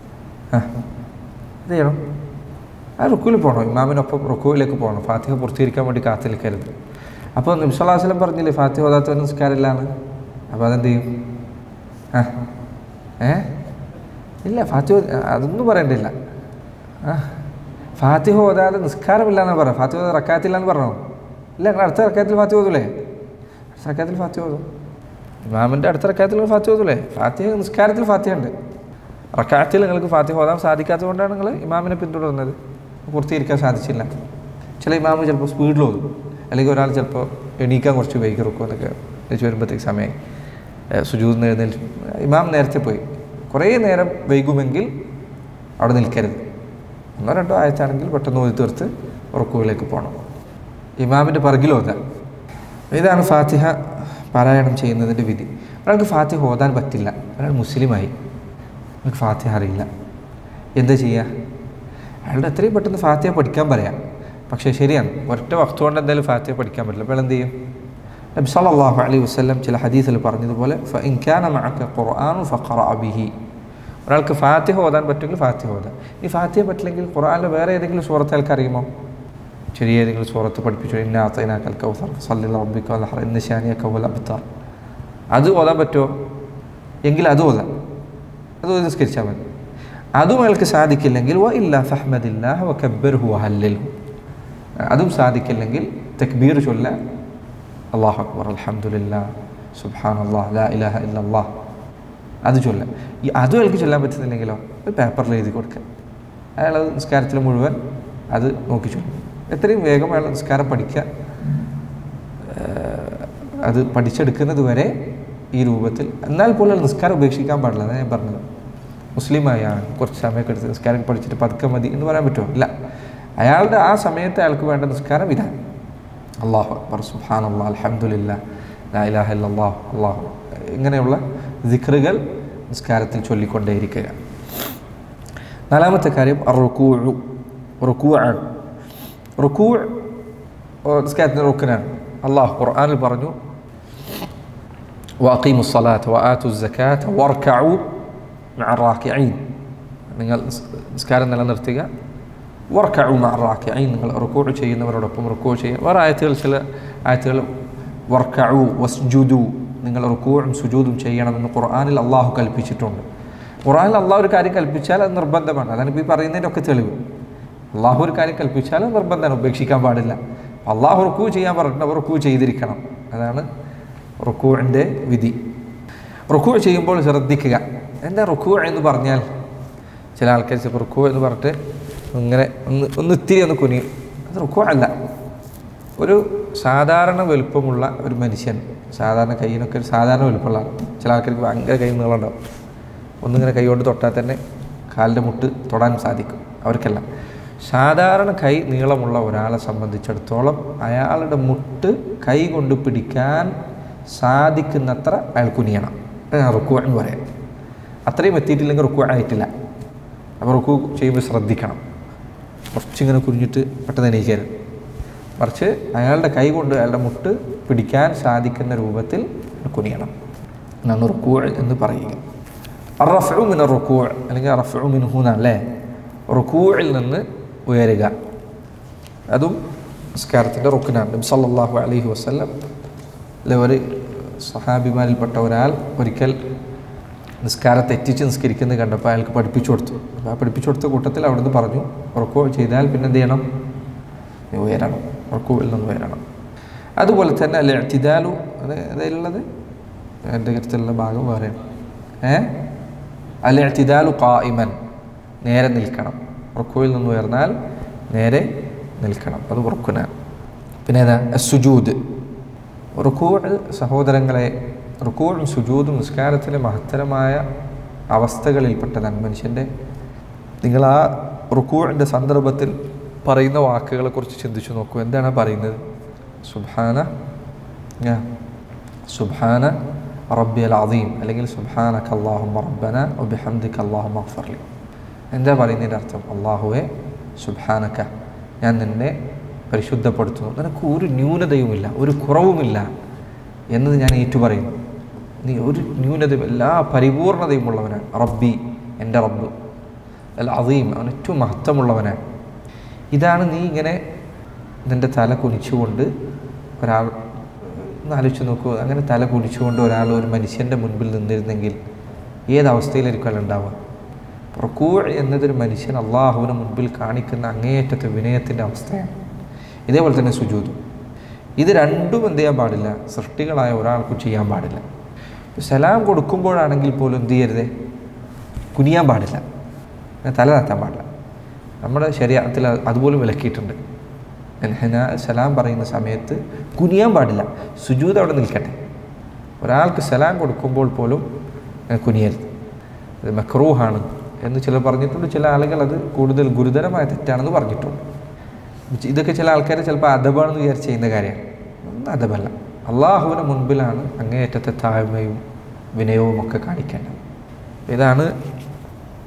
എന്ത് ചെയ്യണം? ആ റുക്കൂയിൽ പോകണം, ഇമാമിനൊപ്പം റുക്കൂയിലേക്ക് പോകണം. ഫാത്തിഹ പൂർത്തീകരിക്കാൻ വേണ്ടി കാത്തു നിൽക്കരുത്. അപ്പോൾ നബി സല്ലല്ലാഹു അലൈഹി വസല്ലം പറഞ്ഞില്ലേ ഫാത്തിഹ ഓതാത്തവൻ നിസ്കാരമില്ലാന്ന്? അപ്പോൾ അതെന്ത് ചെയ്യും? ഇല്ല, ഫാത്തിഹ അതൊന്നും പറയണ്ടില്ല. ഫാത്തിഹ ഓതാതെ നിസ്കാരമില്ല എന്നാണ് പറയാം. ഫാത്തിഹ ഓതാതെ റക്അത്തില്ല എന്ന് പറഞ്ഞോ? ഇല്ല, നിങ്ങൾ അടുത്ത റക്അത്തിൽ ഫാത്തിഹ ഓതൂലേ? അടുത്ത റക്അത്തിൽ ഫാത്തിഹ ഓതും. ഇമാമിൻ്റെ അടുത്ത റക്അത്തിൽ ഫാത്തിഹ ഓതൂലേ? ഫാത്തിഹ നിസ്കാരത്തിൽ ഫാത്തിഹ ഉണ്ട്. റക്അത്തിൽ നിങ്ങൾക്ക് ഫാത്തിഹ ഓതാൻ സാധിക്കാത്തത് കൊണ്ടാണ് നിങ്ങൾ ഇമാമിനെ പിന്തുടരുന്നത്, പൂർത്തീകരിക്കാൻ സാധിച്ചില്ല. ചില ഇമാമ് ചിലപ്പോൾ സ്പീഡിൽ ഓതും, അല്ലെങ്കിൽ ഒരാൾ ചിലപ്പോൾ എണീക്കാൻ കുറച്ച് വൈകി റുക്കൂ എന്നൊക്കെ എണീച്ച് വരുമ്പോഴത്തേക്ക് സമയം സുജൂദിന് എഴുന്നേൽച്ച് ഇമാം നേരത്തെ പോയി, കുറേ നേരം വൈകുമെങ്കിൽ അവിടെ നിൽക്കരുത്. 1-2 ആയത്താണെങ്കിൽ പെട്ടെന്ന് ഓതി തീർത്ത് റുക്കൂവിലേക്ക് പോകണം. ഇമാമിൻ്റെ പിറകിൽ ഓതാൻ. ഇതാണ് ഫാത്തിഹ പാരായണം ചെയ്യുന്നതിൻ്റെ വിധി. ഒരാൾക്ക് ഫാത്തിഹ ഓതാൻ പറ്റില്ല, ഒരാൾ മുസ്ലിമായി, നമുക്ക് ഫാത്തിഹ അറിയില്ല, എന്താ ചെയ്യുക? അയാളുടെ എത്രയും പെട്ടെന്ന് ഫാത്തിഹ പഠിക്കാൻ പറയാം. പക്ഷേ ശരിയാണ്, ഒറ്റ വക്ത് കൊണ്ട് എന്തായാലും ഫാത്തിഹ പഠിക്കാൻ പറ്റില്ല. അപ്പോൾ എന്ത് ചെയ്യും? നബി സല്ലല്ലാഹു അലൈഹി വസല്ലം ചില ഹദീസിൽ പറഞ്ഞതുപോലെ ഫഇൻ കാന മഅക ഖുർആനു ഫഖറഅ ബിഹി, ഒരാൾക്ക് ഫാത്തിഹ ഓതാൻ പറ്റുമെങ്കിൽ ഫാത്തിഹ ഓതാം. ഈ ഫാത്തിഹ പറ്റില്ലെങ്കിൽ ഖുർആനിലെ വേറെ ഏതെങ്കിലും സൂറത്ത് അയാൾക്ക് അറിയുമോ? ചെറിയ ഏതെങ്കിലും സൂറത്ത് പഠിപ്പിച്ചു, ഇന്നാ അഅ്തൈനാകൽ കൗസർ ഫസല്ലി ലറബ്ബിക വൻഹർ ഇന്ന ശാനിയക ഹുവൽ അബ്തർ, അത് ഓതാൻ പറ്റുമോ? എങ്കിൽ അത് ഓതാം, അത് നിസ്കരിച്ചാൽ മതി. അതും അയാൾക്ക് സാധിക്കില്ലെങ്കിൽ വ ഇല്ലാ ഫഹ്മദില്ലാഹ വകബ്ബിർഹു വഹല്ലിൽഹു, അതും സാധിക്കില്ലെങ്കിൽ തക്ബീർ ചൊല്ല, അല്ലാഹു അക്ബർ അൽഹംദുലില്ലാഹ് സുബ്ഹാനല്ലാഹ് ലാ ഇലാഹ ഇല്ലല്ലാഹ്, അത് ചൊല്ല. ഈ അതും അയാൾക്ക് ചൊല്ലാൻ പറ്റുന്നില്ലെങ്കിലോ ഒരു പേപ്പറിൽ എഴുതി കൊടുക്കുക. അയാൾ നിസ്കാരത്തിൽ മുഴുവൻ അത് നോക്കി ചൊല്ലും. എത്രയും വേഗം അയാൾ നിസ്കാരം പഠിക്കുക, അത് പഠിച്ചെടുക്കുന്നത് വരെ ഈ രൂപത്തിൽ. എന്നാൽ പോലും അയാൾ നിസ്കാരം ഉപേക്ഷിക്കാൻ പാടില്ല. അതാണ് ഞാൻ പറഞ്ഞത്. മുസ്ലിമായാണ് കുറച്ച് സമയമൊക്കെ എടുത്ത് നിസ്കാരം പഠിച്ചിട്ട് പതുക്കെ മതി എന്ന് പറയാൻ പറ്റുമോ? ഇല്ല. അയാളുടെ ആ സമയത്ത് അയാൾക്ക് വേണ്ട നിസ്കാരം ഇതാണ്: അല്ലാഹു അക്ബർ സുബ്ഹാനല്ലാഹ് അൽഹംദുലില്ലാഹ് ലാ ഇലാഹ ഇല്ലല്ലാഹ് അല്ലാഹു, ഇങ്ങനെയുള്ള ദിക്റുകൾ നിസ്കാരത്തിൽ ചൊല്ലിക്കൊണ്ടേയിരിക്കുക. നാലാമത്തെ കാര്യം റുകൂഉ. റുകൂഅാണ്. റുകൂഅ് നിസ്കാരത്തിൻ്റെ റുക്നാണ്. അല്ലാഹു ഖുർആനിൽ പറഞ്ഞു വഅഖീമുസ് സ്വലാത്ത വആതുസ് സകാത്ത വർകഉ മഅ റാക്കിഈൻ, നിങ്ങൾ നിസ്കാരം നിലനിർത്തുക. വർകഉ മഅ റാക്കിഈൻ, നിങ്ങൾ റുകൂഅ് ചെയ്യുന്നവരോടൊപ്പം റുകൂഅ് ചെയ്യുക. വേറെ ആയത്തുകൾ, ചില ആയത്തുകൾ വർകഉ വസ്ജുദു, നിങ്ങൾ റുകൂഉം സുജൂദും ചെയ്യണമെന്ന് ഖുർആനിൽ അള്ളാഹു കൽപ്പിച്ചിട്ടുണ്ട്. ഖുർആനിൽ അള്ളാഹു ഒരു കാര്യം കൽപ്പിച്ചാൽ അത് നിർബന്ധമാണ്. അതാണ് ഇപ്പോൾ ഈ പറയുന്നതിൻ്റെയൊക്കെ തെളിവ്. അള്ളാഹു ഒരു കാര്യം കൽപ്പിച്ചാൽ അത് നിർബന്ധമാണ്, ഉപേക്ഷിക്കാൻ പാടില്ല. അള്ളാഹു റുക്കൂ ചെയ്യാൻ പറഞ്ഞിട്ട് അവർ റുക്കൂ ചെയ്തിരിക്കണം. അതാണ് റുക്കൂഇൻ്റെ വിധി. റുക്കൂ ചെയ്യുമ്പോൾ ശ്രദ്ധിക്കുക. എന്താ റുക്കൂ എന്ന് പറഞ്ഞാൽ? ചില ആൾക്കാർ ചിലപ്പോൾ റുക്കൂ എന്ന് പറഞ്ഞിട്ട് ഇങ്ങനെ ഇത്തിരി ഒന്ന് കുനിയും. അത് റുക്കൂ അല്ല. ഒരു സാധാരണ വലുപ്പമുള്ള ഒരു മനുഷ്യൻ, സാധാരണ കൈയിനൊക്കെ ഒരു സാധാരണ വലുപ്പമുള്ള, ചില ആൾക്കാർക്ക് ഭയങ്കര കൈ നീളമുണ്ടാവും. ഒന്നിങ്ങനെ കൈ കൊണ്ട് തൊട്ടാൽ തന്നെ കാലിൻ്റെ മുട്ട് തൊടാൻ സാധിക്കും. അവർക്കെല്ലാം സാധാരണ കൈ നീളമുള്ള ഒരാളെ സംബന്ധിച്ചിടത്തോളം അയാളുടെ മുട്ട് കൈ കൊണ്ട് പിടിക്കാൻ സാധിക്കുന്നത്ര അയാൾ കുനിയണം. റുക്കൂ എന്ന് പറയാം. അത്രയും എത്തിയിട്ടില്ലെങ്കിൽ റുക്കൂ ആയിട്ടില്ല. അപ്പോൾ റുക്കൂ ചെയ്യുമ്പോൾ ശ്രദ്ധിക്കണം. കുറച്ചിങ്ങനെ കുനിഞ്ഞിട്ട് പെട്ടെന്ന് എണീക്കരുത്. മറിച്ച് അയാളുടെ കൈ കൊണ്ട് അയാളുടെ മുട്ട് പിടിക്കാൻ സാധിക്കുന്ന രൂപത്തിൽ കുനിയണം. എന്നാണ് റുക്കൂ എന്ന് പറയുക. അറഫഉ മിന റുക്കൂ, അല്ലെങ്കിൽ അറഫഉ മിൻഹു എന്നല്ലേ, റുക്കൂഇൽ നിന്ന് ഉയരുക. അതും നിസ്കാരത്തിൻ്റെ റുക്നാണ്. നബി സല്ലല്ലാഹു അലൈഹി വസല്ലം ഒരു സഹാബിമാരിൽപ്പെട്ട ഒരാൾ ഒരിക്കൽ നിസ്കാരം തെറ്റിച്ച് നിസ്കരിക്കുന്നത് കണ്ടപ്പോൾ അയാൾക്ക് പഠിപ്പിച്ചു കൊടുത്തു. അപ്പോൾ ആ പഠിപ്പിച്ചു കൊടുത്ത കൂട്ടത്തിൽ അവിടുന്ന് പറഞ്ഞു, റുക്കൂ ചെയ്താൽ പിന്നെ എന്ത് ചെയ്യണം? ഉയരണം, റുക്കൂഇൽ നിന്ന് ഉയരണം. അതുപോലെ തന്നെ അൽ ഇഅ്തിദാലു, അതിലുള്ളത് എൻ്റെ കരുത്തിലുള്ള ഭാഗം വേറെയാണ്. അൽ ഇഅ്തിദാലു ഖായിമൻ, നേരെ നിൽക്കണം. റുക്കൂഇൽ നിന്ന് ഉയർന്നാൽ നേരെ നിൽക്കണം, അത് റുക്നാണ്. പിന്നെ ഏതാ? സുജൂദ്. റുക്കൂഅ് സഹോദരങ്ങളെ, റുക്കൂഉം സുജൂദും നിസ്കാരത്തിലെ മഹത്തരമായ അവസ്ഥകളിൽപ്പെട്ടതാണ് മനുഷ്യൻ്റെ. നിങ്ങൾ ആ റുക്കൂഇൻ്റെ സന്ദർഭത്തിൽ പറയുന്ന വാക്കുകളെക്കുറിച്ച് ചിന്തിച്ചു നോക്കൂ. എന്താണ് പറയുന്നത്? സുബ്ഹാന റബ്ബിയൽ അദീം, അല്ലെങ്കിൽ സുബ്ഹാനക അല്ലാഹുമ്മ റബ്ബന വബിഹംദിക അല്ലാഹുമ്മഗ്ഫിർലി. എന്താ പറയുന്നതിൻ്റെ അർത്ഥം? അല്ലാഹുവേ സുബ്ഹാനക, ഞാൻ നിന്നെ പരിശുദ്ധപ്പെടുത്തുന്നു, നിനക്ക് ഒരു ന്യൂനതയുമില്ല, ഒരു കുറവുമില്ല എന്നത് ഞാൻ ഏറ്റുപറയുന്നു. നീ ഒരു ന്യൂനതയും, എല്ലാ പരിപൂർണതയും ഉള്ളവനാണ്. റബ്ബി, എൻ്റെ റബ്ബ്, അൽ അദീം, അവൻ ഏറ്റവും മഹത്വമുള്ളവനാണ്. ഇതാണ് നീ ഇങ്ങനെ നിൻ്റെ തല കുനിച്ചുകൊണ്ട് ഒരാൾ, ഒന്ന് ആലോചിച്ച് നോക്കൂ, അങ്ങനെ തല കുനിച്ചുകൊണ്ട് ഒരാൾ ഒരു മനുഷ്യൻ്റെ മുൻപിൽ നിന്നിരുന്നെങ്കിൽ ഏതവസ്ഥയിലായിരിക്കും അയാൾ ഉണ്ടാവുക? റുക്കൂഅ് എന്നതൊരു മനുഷ്യൻ അള്ളാഹുവിന് മുൻപിൽ കാണിക്കുന്ന അങ്ങേയറ്റത്തെ വിനയത്തിൻ്റെ അവസ്ഥയാണ്. ഇതേപോലെ തന്നെ സുജൂദും. ഇത് രണ്ടും എന്ത് ചെയ്യാൻ പാടില്ല? സൃഷ്ടികളായ ഒരാൾക്കും ചെയ്യാൻ പാടില്ല. സലാം കൊടുക്കുമ്പോഴാണെങ്കിൽ പോലും എന്ത് ചെയ്യരുത്? കുനിയാൻ പാടില്ല, തല താത്താൻ പാടില്ല. നമ്മുടെ ശരീഅത്തിൽ അതുപോലും വിലക്കിയിട്ടുണ്ട്. സലാം പറയുന്ന സമയത്ത് കുനിയാൻ പാടില്ല, സുജൂദ് അവിടെ നിൽക്കട്ടെ. ഒരാൾക്ക് സലാം കൊടുക്കുമ്പോൾ പോലും കുനിയരുത്, അത് മക്റൂഹാണ് എന്ന് ചിലർ പറഞ്ഞിട്ടുണ്ട്. ചില ആളുകൾ അത് കൂടുതൽ ഗുരുതരമായ തെറ്റാണെന്ന് പറഞ്ഞിട്ടുണ്ട്. ഇതൊക്കെ ചില ആൾക്കാർ ചിലപ്പോൾ അദബാണെന്ന് വിചാരിച്ച് ചെയ്യുന്ന കാര്യമാണ്. ഒന്നും അദബല്ല. അള്ളാഹുവിന് മുൻപിലാണ് അങ്ങേയറ്റത്തെ താഴ്മയും വിനയവും ഒക്കെ കാണിക്കേണ്ടത്. ഇതാണ്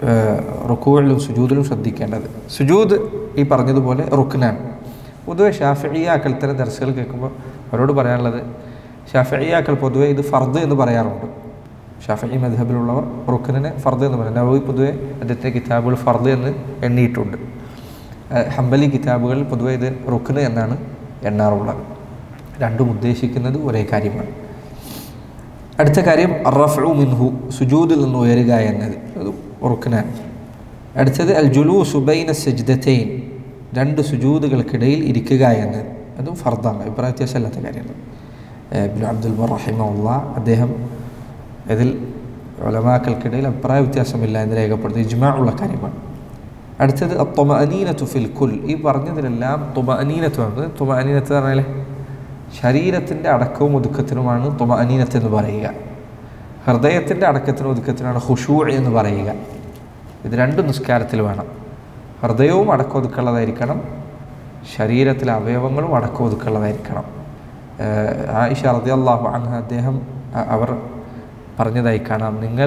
റുക്കൂഇലും സുജൂദിലും ശ്രദ്ധിക്കേണ്ടത്. സുജൂദ് ഈ പറഞ്ഞതുപോലെ റുക്നാണ്. പൊതുവെ ഷാഫിഈയാക്കൾ ഇത്തരം ദർസുകൾ കേൾക്കുമ്പോൾ അവരോട് പറയാനുള്ളത്, ഷാഫിഈയാക്കൾ പൊതുവെ ഇത് ഫർദ് എന്ന് പറയാറുണ്ട്. ഷാഫിഈ മദ്ഹബിലുള്ളവർ റുക്നിനെ ഫർദ് എന്ന് പറയും. നവവി പൊതുവെ അദ്ദേഹത്തെ കിതാബുകൾ ഫർദ് എന്ന് എണ്ണിയിട്ടുണ്ട്. ഹംബലി കിതാബുകളിൽ പൊതുവെ ഇത് റുക്ന് എന്നാണ് എണ്ണാറുള്ളത്. രണ്ടും ഉദ്ദേശിക്കുന്നത് ഒരേ കാര്യമാണ്. അടുത്ത കാര്യം റഫ്ഉ മിൻഹു, സുജൂദിൽ നിന്ന് ഉയരുക എന്നത് അത് റുക്നാണ്. അടുത്തത് അൽ ജുലൂസു ബൈന സജ്ദതൈൻ, രണ്ട് സുജൂദുകൾക്കിടയിൽ ഇരിക്കുക എന്നത് അതും ഫർദാണ്, അഭിപ്രായ വ്യത്യാസമല്ലാത്ത കാര്യമാണ്. ഇബ്നു അബ്ദുൽ ബർ റഹിമഹുല്ലാഹ് അദ്ദേഹം ഇതിൽ ഉലമാക്കൾക്കിടയിൽ അഭിപ്രായ വ്യത്യാസമില്ല എന്ന് രേഖപ്പെടുത്തി, ഇജ്മാ ഉള്ള കാര്യമാണ്. അടുത്തത് അത്വമഅനീനതു ഫിൽ കുൽ, ഈ പറഞ്ഞതിലെല്ലാം തുമഅനീനത്ത് ആണ്. തുമഅനീനത്ത് എന്ന് പറഞ്ഞാൽ ശരീരത്തിൻ്റെ അടക്കവും ഒതുക്കത്തിനുമാണ് തുമഅനീനത്ത് എന്ന് പറയുക. ഹൃദയത്തിൻ്റെ അടക്കത്തിനും ഒതുക്കത്തിനാണ് ഖുശൂ എന്ന് പറയുക. ഇത് രണ്ടും നിസ്കാരത്തിൽ വേണം. ഹൃദയവും അടക്കം ഒതുക്കുള്ളതായിരിക്കണം, ശരീരത്തിലെ അവയവങ്ങളും അടക്കം ഒതുക്കുള്ളതായിരിക്കണം. ആയിഷ റളിയല്ലാഹു അൻഹ അവർ പറഞ്ഞതായി കാണാം, നിങ്ങൾ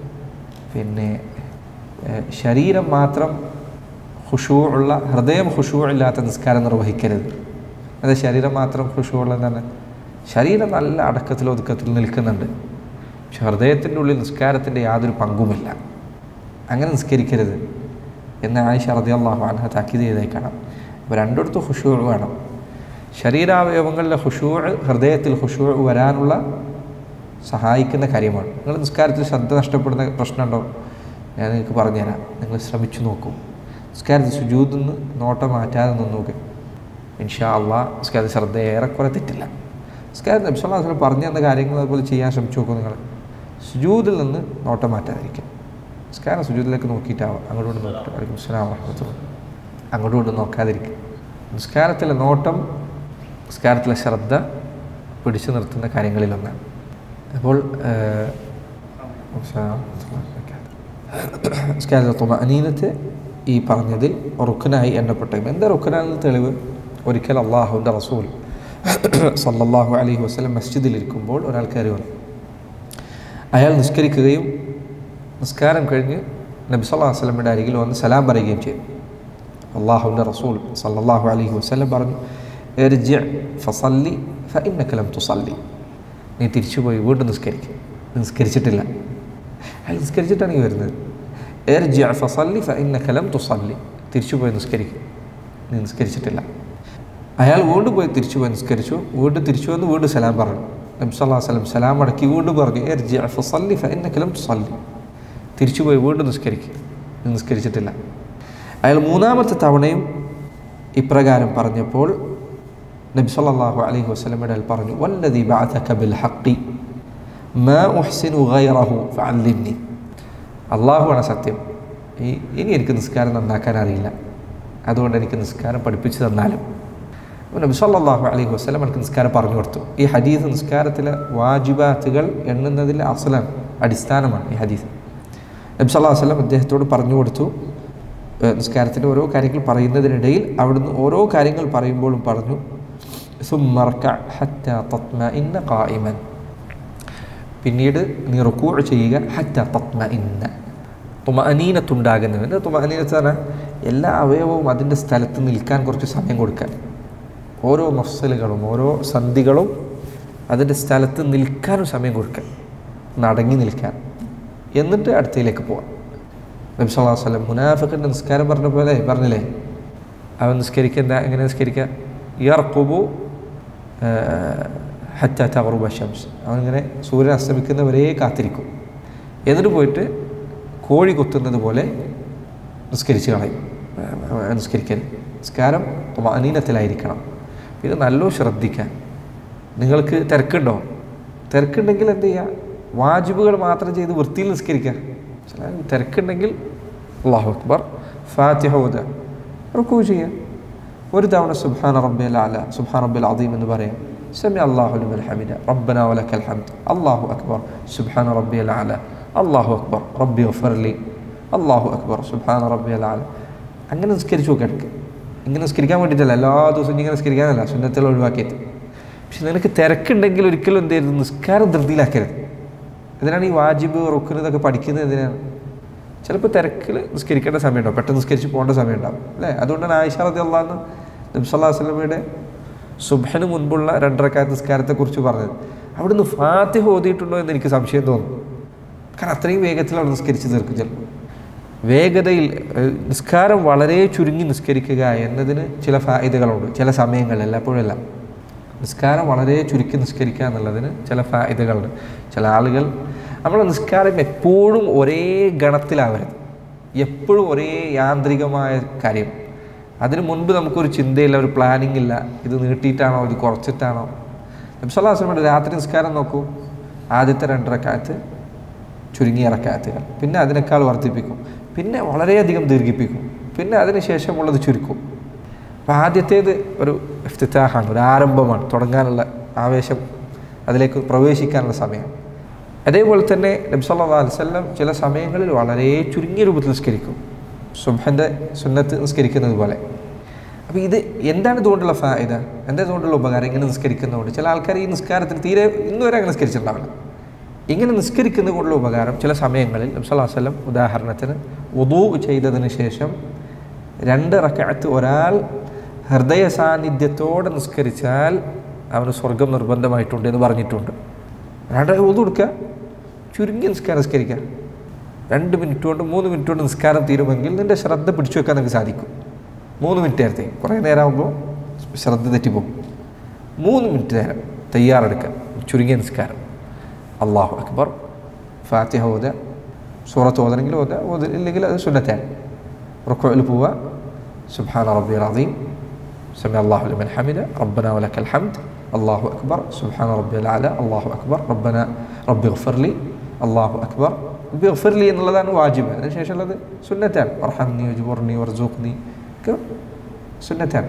ശരീരം മാത്രം ഖുശൂ ഉള്ള, ഹൃദയം ഖുശൂ ഇല്ലാത്ത നിസ്കാരം നിർവഹിക്കരുത്. അത് ശരീരം മാത്രം ഖുശൂ ഉള്ളതാണ്. ശരീരം നല്ല അടക്കത്തിൽ ഒതുക്കത്തിൽ നിൽക്കുന്നുണ്ട്, പക്ഷെ ഹൃദയത്തിൻ്റെ ഉള്ളിൽ നിസ്കാരത്തിൻ്റെ യാതൊരു പങ്കുമില്ല. അങ്ങനെ നിസ്കരിക്കരുത് എന്ന് ആയിഷ റളിയല്ലാഹു അൻഹ താക്കീത് ചെയ്തതായി കാണാം. അപ്പോൾ രണ്ടിടത്തും ഖുശൂ വേണം. ശരീരാവയവങ്ങളിലെ ഖുശൂ ഹൃദയത്തിൽ ഖുശൂ വരാനുള്ള സഹായിക്കുന്ന കാര്യമാണ്. നിങ്ങൾ നിസ്കാരത്തിൽ ശ്രദ്ധ നഷ്ടപ്പെടുന്ന പ്രശ്നമുണ്ടോ? ഞാൻ നിങ്ങൾക്ക് പറഞ്ഞുതരാം. നിങ്ങൾ ശ്രമിച്ചു നോക്കൂ. നിസ്കാരത്തിൽ സുജൂദിൽ നിന്ന് നോട്ടം മാറ്റാതെ നിന്നോക്കെ, ഇൻഷാ അള്ളാഹ് നിസ്കാരത്തിൽ ശ്രദ്ധ ഏറെക്കുറെ തെറ്റില്ല. നിസ്കാരത്തിൽ നബി സല്ലല്ലാഹു അലൈഹി വസല്ലം പറഞ്ഞു തന്ന കാര്യങ്ങൾ അതുപോലെ ചെയ്യാൻ ശ്രമിച്ചു നോക്കൂ. നിങ്ങൾ സുജൂദിൽ നിന്ന് നോട്ടം മാറ്റാതിരിക്കും. നിസ്കാരം സുജൂദിലേക്ക് നോക്കിയിട്ടാവാം, അങ്ങോട്ട് നോക്കിയിട്ട് വലൈക്കും അസ്സലാം വറഹ്മത്തുള്ളാഹി, അങ്ങോട്ട് നോക്കാതിരിക്കും. നിസ്കാരത്തിലെ നോട്ടം നിസ്കാരത്തിലെ ശ്രദ്ധ പിടിച്ചു നിർത്തുന്ന കാര്യങ്ങളിലൊന്നാണ്. അപ്പോൾ നിസ്കാരത്തിലെ തുമഅനീനത്ത് ഈ പറഞ്ഞതിൽ റുക്നായി എണ്ണപ്പെട്ടത്. എന്താ റുക്നാണെന്ന് തെളിവ്? ഒരിക്കൽ അള്ളാഹുവിൻ്റെ റസൂൽ സല്ലല്ലാഹു അലൈഹി വസല്ലം മസ്ജിദിലിരിക്കുമ്പോൾ ഒരാൾ കയറി വന്നു. അയാൾ നിസ്കരിക്കുകയും നിസ്കാരം കഴിഞ്ഞ് നബി സല്ലല്ലാഹു അലൈഹി വസല്ലമയുടെ അരികിൽ വന്ന് സലാം പറയുകയും ചെയ്തു. അള്ളാഹുവിൻ്റെ റസൂൽ സല്ലല്ലാഹു അലൈഹി വസല്ലം പറഞ്ഞു, ഇർജി ഫസല്ലി ഫഇന്നക ലം തുസല്ലി, നീ തിരിച്ചുപോയി വീണ്ടും നിസ്കരിക്കും. നിസ്കരിച്ചിട്ടില്ല. അയാൾ നിസ്കരിച്ചിട്ടാണ് ഈ വരുന്നത്. ഇർജി ഫസല്ലി ഫഇന്നക ലം തുസല്ലി, തിരിച്ചുപോയി നിസ്കരിക്കും, നീ നിസ്കരിച്ചിട്ടില്ല. അയാൾ വീണ്ടും പോയി തിരിച്ചുപോയി നിസ്കരിച്ചു. വീണ്ടും തിരിച്ചു വന്ന് വീണ്ടും സലാം പറഞ്ഞു. നബി സല്ലല്ലാഹു അലൈഹി വസല്ലം സലാം അടക്കി വീണ്ടും പറഞ്ഞു, ഇർജി ഫസല്ലി ഫഇന്നക ലം തുസല്ലി, തിരിച്ചുപോയി വീണ്ടും നിസ്കരിക്കും, നീ നിസ്കരിച്ചിട്ടില്ല. അയാൾ മൂന്നാമത്തെ തവണയും ഇപ്രകാരം പറഞ്ഞപ്പോൾ നബി സല്ലല്ലാഹു അലൈഹി വസല്ലമയുടെ പറഞ്ഞു, വല്ലദി ബഅസക ബിൽ ഹഖി മാ ഉഹ്സിനു ഗൈറഹു ഫഅല്ലിംനി, അള്ളാഹുവാണ് സത്യം, ഇനി എനിക്ക് നിസ്കാരം നന്നാക്കാൻ അറിയില്ല, അതുകൊണ്ട് എനിക്ക് നിസ്കാരം പഠിപ്പിച്ചു തന്നാലും. നബി സല്ലല്ലാഹു അലൈഹി വസല്ലം എനിക്ക് നിസ്കാരം പറഞ്ഞു കൊടുത്തു. ഈ ഹദീസ് നിസ്കാരത്തിലെ വാജിബാത്തുകൾ എണ്ണുന്നതിലെ അസ്ലാണ്, അടിസ്ഥാനമാണ് ഈ ഹദീസ്. നബി സല്ലല്ലാഹു അലൈഹി വസല്ലം അദ്ദേഹത്തോട് പറഞ്ഞു കൊടുത്തു. നിസ്കാരത്തിൻ്റെ ഓരോ കാര്യങ്ങൾ പറയുന്നതിനിടയിൽ അവിടുന്ന് ഓരോ കാര്യങ്ങൾ പറയുമ്പോഴും പറഞ്ഞു, പിന്നീട് നീ റുകൂഅ് ചെയ്യുക, ഹത്ത തത്മഇന്ന, തുമഅനീനത്തുണ്ടാകുന്നതിന്. തുമഅനീനത്ത് പറഞ്ഞാൽ എല്ലാ അവയവവും അതിൻ്റെ സ്ഥലത്ത് നിൽക്കാൻ കുറച്ച് സമയം കൊടുക്കാൻ, ഓരോ മഫ്സലുകളും ഓരോ സന്ധികളും അതിൻ്റെ സ്ഥലത്ത് നിൽക്കാനും സമയം കൊടുക്കാൻ, നടങ്ങി നിൽക്കാൻ, എന്നിട്ട് അടുത്തയിലേക്ക് പോകാം. നബി സല്ലല്ലാഹു അലൈഹി വസല്ലം മുനാഫിഖിൻ്റെ നിസ്കാരം പറഞ്ഞ പോലെ പറഞ്ഞില്ലേ, അവൻ നിസ്കരിക്കുക എങ്ങനെ നിസ്കരിക്കുക? യർഖുബു ഹത്താ തഗ്റുബ ശംസ്, അവനിങ്ങനെ സൂര്യൻ അസ്തമിക്കുന്നവരെ കാത്തിരിക്കും. എന്നിട്ട് പോയിട്ട് കോഴി കൊത്തുന്നത് പോലെ നിസ്കരിച്ച് കളയും. നിസ്കരിക്കരുത്. നിസ്കാരം തുമഅനീനത്തിലായിരിക്കണം. പിന്നെ നല്ലോ ശ്രദ്ധിക്കാൻ. നിങ്ങൾക്ക് തിരക്കുണ്ടോ? തിരക്കുണ്ടെങ്കിൽ എന്ത് ചെയ്യുക? വാജിബുകൾ മാത്രം ചെയ്ത് വൃത്തിയിൽ നിസ്കരിക്കുക. തിരക്കുണ്ടെങ്കിൽ അല്ലാഹു അക്ബർ, ഫാത്തിഹ ഓതുക, റുക്കൂ ചെയ്യുക. ഒരു തവണ സുബ്ഹാന റബ്ബിയൽ അഅല, സുബ്ഹാന റബ്ബിൽ അദീം എന്ന് പറയാം. സമി അല്ലാഹു ലിമൻ ഹമിദ, റബ്ബനാ വലക്കൽ ഹംദ്, അല്ലാഹു അക്ബർ, സുബ്ഹാന റബ്ബിയൽ അഅല, അല്ലാഹു അക്ബർ, റബ്ബി ഗഫർലി, അല്ലാഹു അക്ബർ, സുബ്ഹാന റബ്ബിയൽ അഅല. അങ്ങനെ നിസ്കരിച്ചു നോക്കുക. ഇടയ്ക്ക് ഇങ്ങനെ നിസ്കരിക്കാൻ വേണ്ടിയിട്ടല്ല, എല്ലാ ദിവസവും ഇങ്ങനെ നിസ്കരിക്കാനല്ല, സുന്നത്തുകൾ ഒഴിവാക്കിയിട്ട്. പക്ഷെ നിനക്ക് തിരക്കുണ്ടെങ്കിൽ ഒരിക്കലും എന്ത് ചെയ്യരുത്? നിസ്കാരം ധൃതിയിലാക്കരുത്. ഇതിനാണ് ഈ വാജിബ് റുക്ന് ഇതൊക്കെ പഠിക്കുന്നത്. എന്തിനാണ്? ചിലപ്പോൾ തിരക്കിൽ നിസ്കരിക്കേണ്ട സമയമുണ്ടാവും, പെട്ടെന്ന് നിസ്കരിച്ച് പോകേണ്ട സമയമുണ്ടാവും അല്ലേ. അതുകൊണ്ടാണ് ആയിഷ റളിയല്ലാഹു അൻഹ നബി സല്ലല്ലാഹു അലൈഹി വസല്ലമയുടെ സുബ്ഹിന് മുൻപുള്ള 2 റക്അത്ത് നിസ്കാരത്തെക്കുറിച്ച് പറഞ്ഞത്. അവിടുന്ന് ഫാത്തിഹ ഓതിയിട്ടുണ്ടോ എന്ന് എനിക്ക് സംശയം തോന്നുന്നു. കാരണം അത്രയും വേഗത്തിൽ അവിടെ നിസ്കരിച്ച് തീർക്കും. ചിലപ്പോൾ വേഗതയിൽ നിസ്കാരം വളരെ ചുരുങ്ങി നിസ്കരിക്കുക എന്നതിന് ചില ഫായിദകളുണ്ട്. ചില സമയങ്ങളിൽ, എല്ലായ്പ്പോഴല്ല. നിസ്കാരം വളരെ ചുരുക്കി നിസ്കരിക്കുക എന്നുള്ളതിന് ചില ഫായിദകളുണ്ട്. ചില ആളുകൾ നമ്മുടെ നിസ്കാരം എപ്പോഴും ഒരേ ഗണത്തിലാവരുത്, എപ്പോഴും ഒരേ യാന്ത്രികമായ കാര്യം. അതിന് മുൻപ് നമുക്കൊരു ചിന്തയില്ല, ഒരു പ്ലാനിങ് ഇല്ല, ഇത് നീട്ടിയിട്ടാണോ ഇത് കുറച്ചിട്ടാണോ. നബി സല്ലല്ലാഹു അലൈഹി വസല്ലം രാത്രി നിസ്കാരം നോക്കൂ, ആദ്യത്തെ 2 റക്അത്ത് ചുരുങ്ങിയ റക്അത്തുകൾ, പിന്നെ അതിനേക്കാൾ വർദ്ധിപ്പിക്കും, പിന്നെ വളരെയധികം ദീർഘിപ്പിക്കും, പിന്നെ അതിന് ശേഷമുള്ളത് ചുരുക്കും. അപ്പോൾ ആദ്യത്തേത് ഒരു ഇഫ്തിതാഹാണ്, ഒരു ആരംഭമാണ്, തുടങ്ങാനുള്ള ആവേശം, അതിലേക്ക് പ്രവേശിക്കാനുള്ള സമയം. അതേപോലെ തന്നെ നബി സല്ലല്ലാഹു അലൈഹി വസല്ലം ചില സമയങ്ങളിൽ വളരെ ചുരുങ്ങിയ രൂപത്തിൽ നിസ്കരിക്കും, സുബ്ഹിൻ്റെ സുന്നത്ത് നിസ്കരിക്കുന്നത് പോലെ. അപ്പോൾ ഇത് എന്താണ് ഇതുകൊണ്ടുള്ള ഫായിദ, എന്താ ഇതുകൊണ്ടുള്ള ഉപകാരം? ഇങ്ങനെ നിസ്കരിക്കുന്നതുകൊണ്ട് ചില ആൾക്കാർ ഈ നിസ്കാരത്തിന് തീരെ ഇന്നുവരെ അങ്ങനെ നിസ്കരിച്ചിട്ടുണ്ടാവില്ല. ഇങ്ങനെ നിസ്കരിക്കുന്നത് കൊണ്ടുള്ള ഉപകാരം ചില സമയങ്ങളിൽ നബി സല്ലല്ലാഹു അലൈഹി വസല്ലം ഉദാഹരണത്തിന് വുദൂ ചെയ്തതിന് ശേഷം 2 റക്അത്ത് ഒരാൾ ഹൃദയ സാന്നിധ്യത്തോടെ നിസ്കരിച്ചാൽ അവന് സ്വർഗം നിർബന്ധമായിട്ടുണ്ട് എന്ന് പറഞ്ഞിട്ടുണ്ട്. 2 വുദൂ എടുക്കുക, ചുരുങ്ങി നിസ്കരിക്കുക, 2 മിനിറ്റ് കൊണ്ട് 3 മിനിറ്റ് കൊണ്ട് നിസ്കാരം തീരുമെങ്കിൽ നിൻ്റെ ശ്രദ്ധ പിടിച്ചു വെക്കാൻ നമുക്ക് സാധിക്കും. 3 മിനിറ്റ് നേരത്തെ, കുറേ നേരമാകുമ്പോൾ ശ്രദ്ധ തെറ്റിപ്പോകും. 3 മിനിറ്റ് നേരം തയ്യാറെടുക്കുക, ചുരുങ്ങിയ നിസ്കാരം. അല്ലാഹു അക്ബർ, ഫാത്തിഹ ഓതുക, സൂറത്ത് ഓതണമെങ്കിൽ ഓതുക, ഇല്ലെങ്കിൽ അത് സുന്നത്താണ്. റുക്ഉയിൽ പോവുക, സുബ്ഹാന റബ്ബിയൽ അസീം, സമി അല്ലാഹു ലിമൻ ഹമിദ, റബ്ബനാ വലക്കൽ ഹംദ്, അല്ലാഹു അക്ബർ, സുബ്ഹാന റബ്ബിയൽ അഅല, അല്ലാഹു അക്ബർ, റബ്ബിഗ്ഫിർലി, അല്ലാഹു അക്ബർ. റബ്ബിഗ്ഫിർലി എന്നുള്ളതാണ് വാജിബ്, അതിനുശേഷമുള്ളത് സുന്നത്താണ്. വർഹംനി വജ്ബുർനി വർസുഖ്നി ഒക്കെ സുന്നത്താണ്.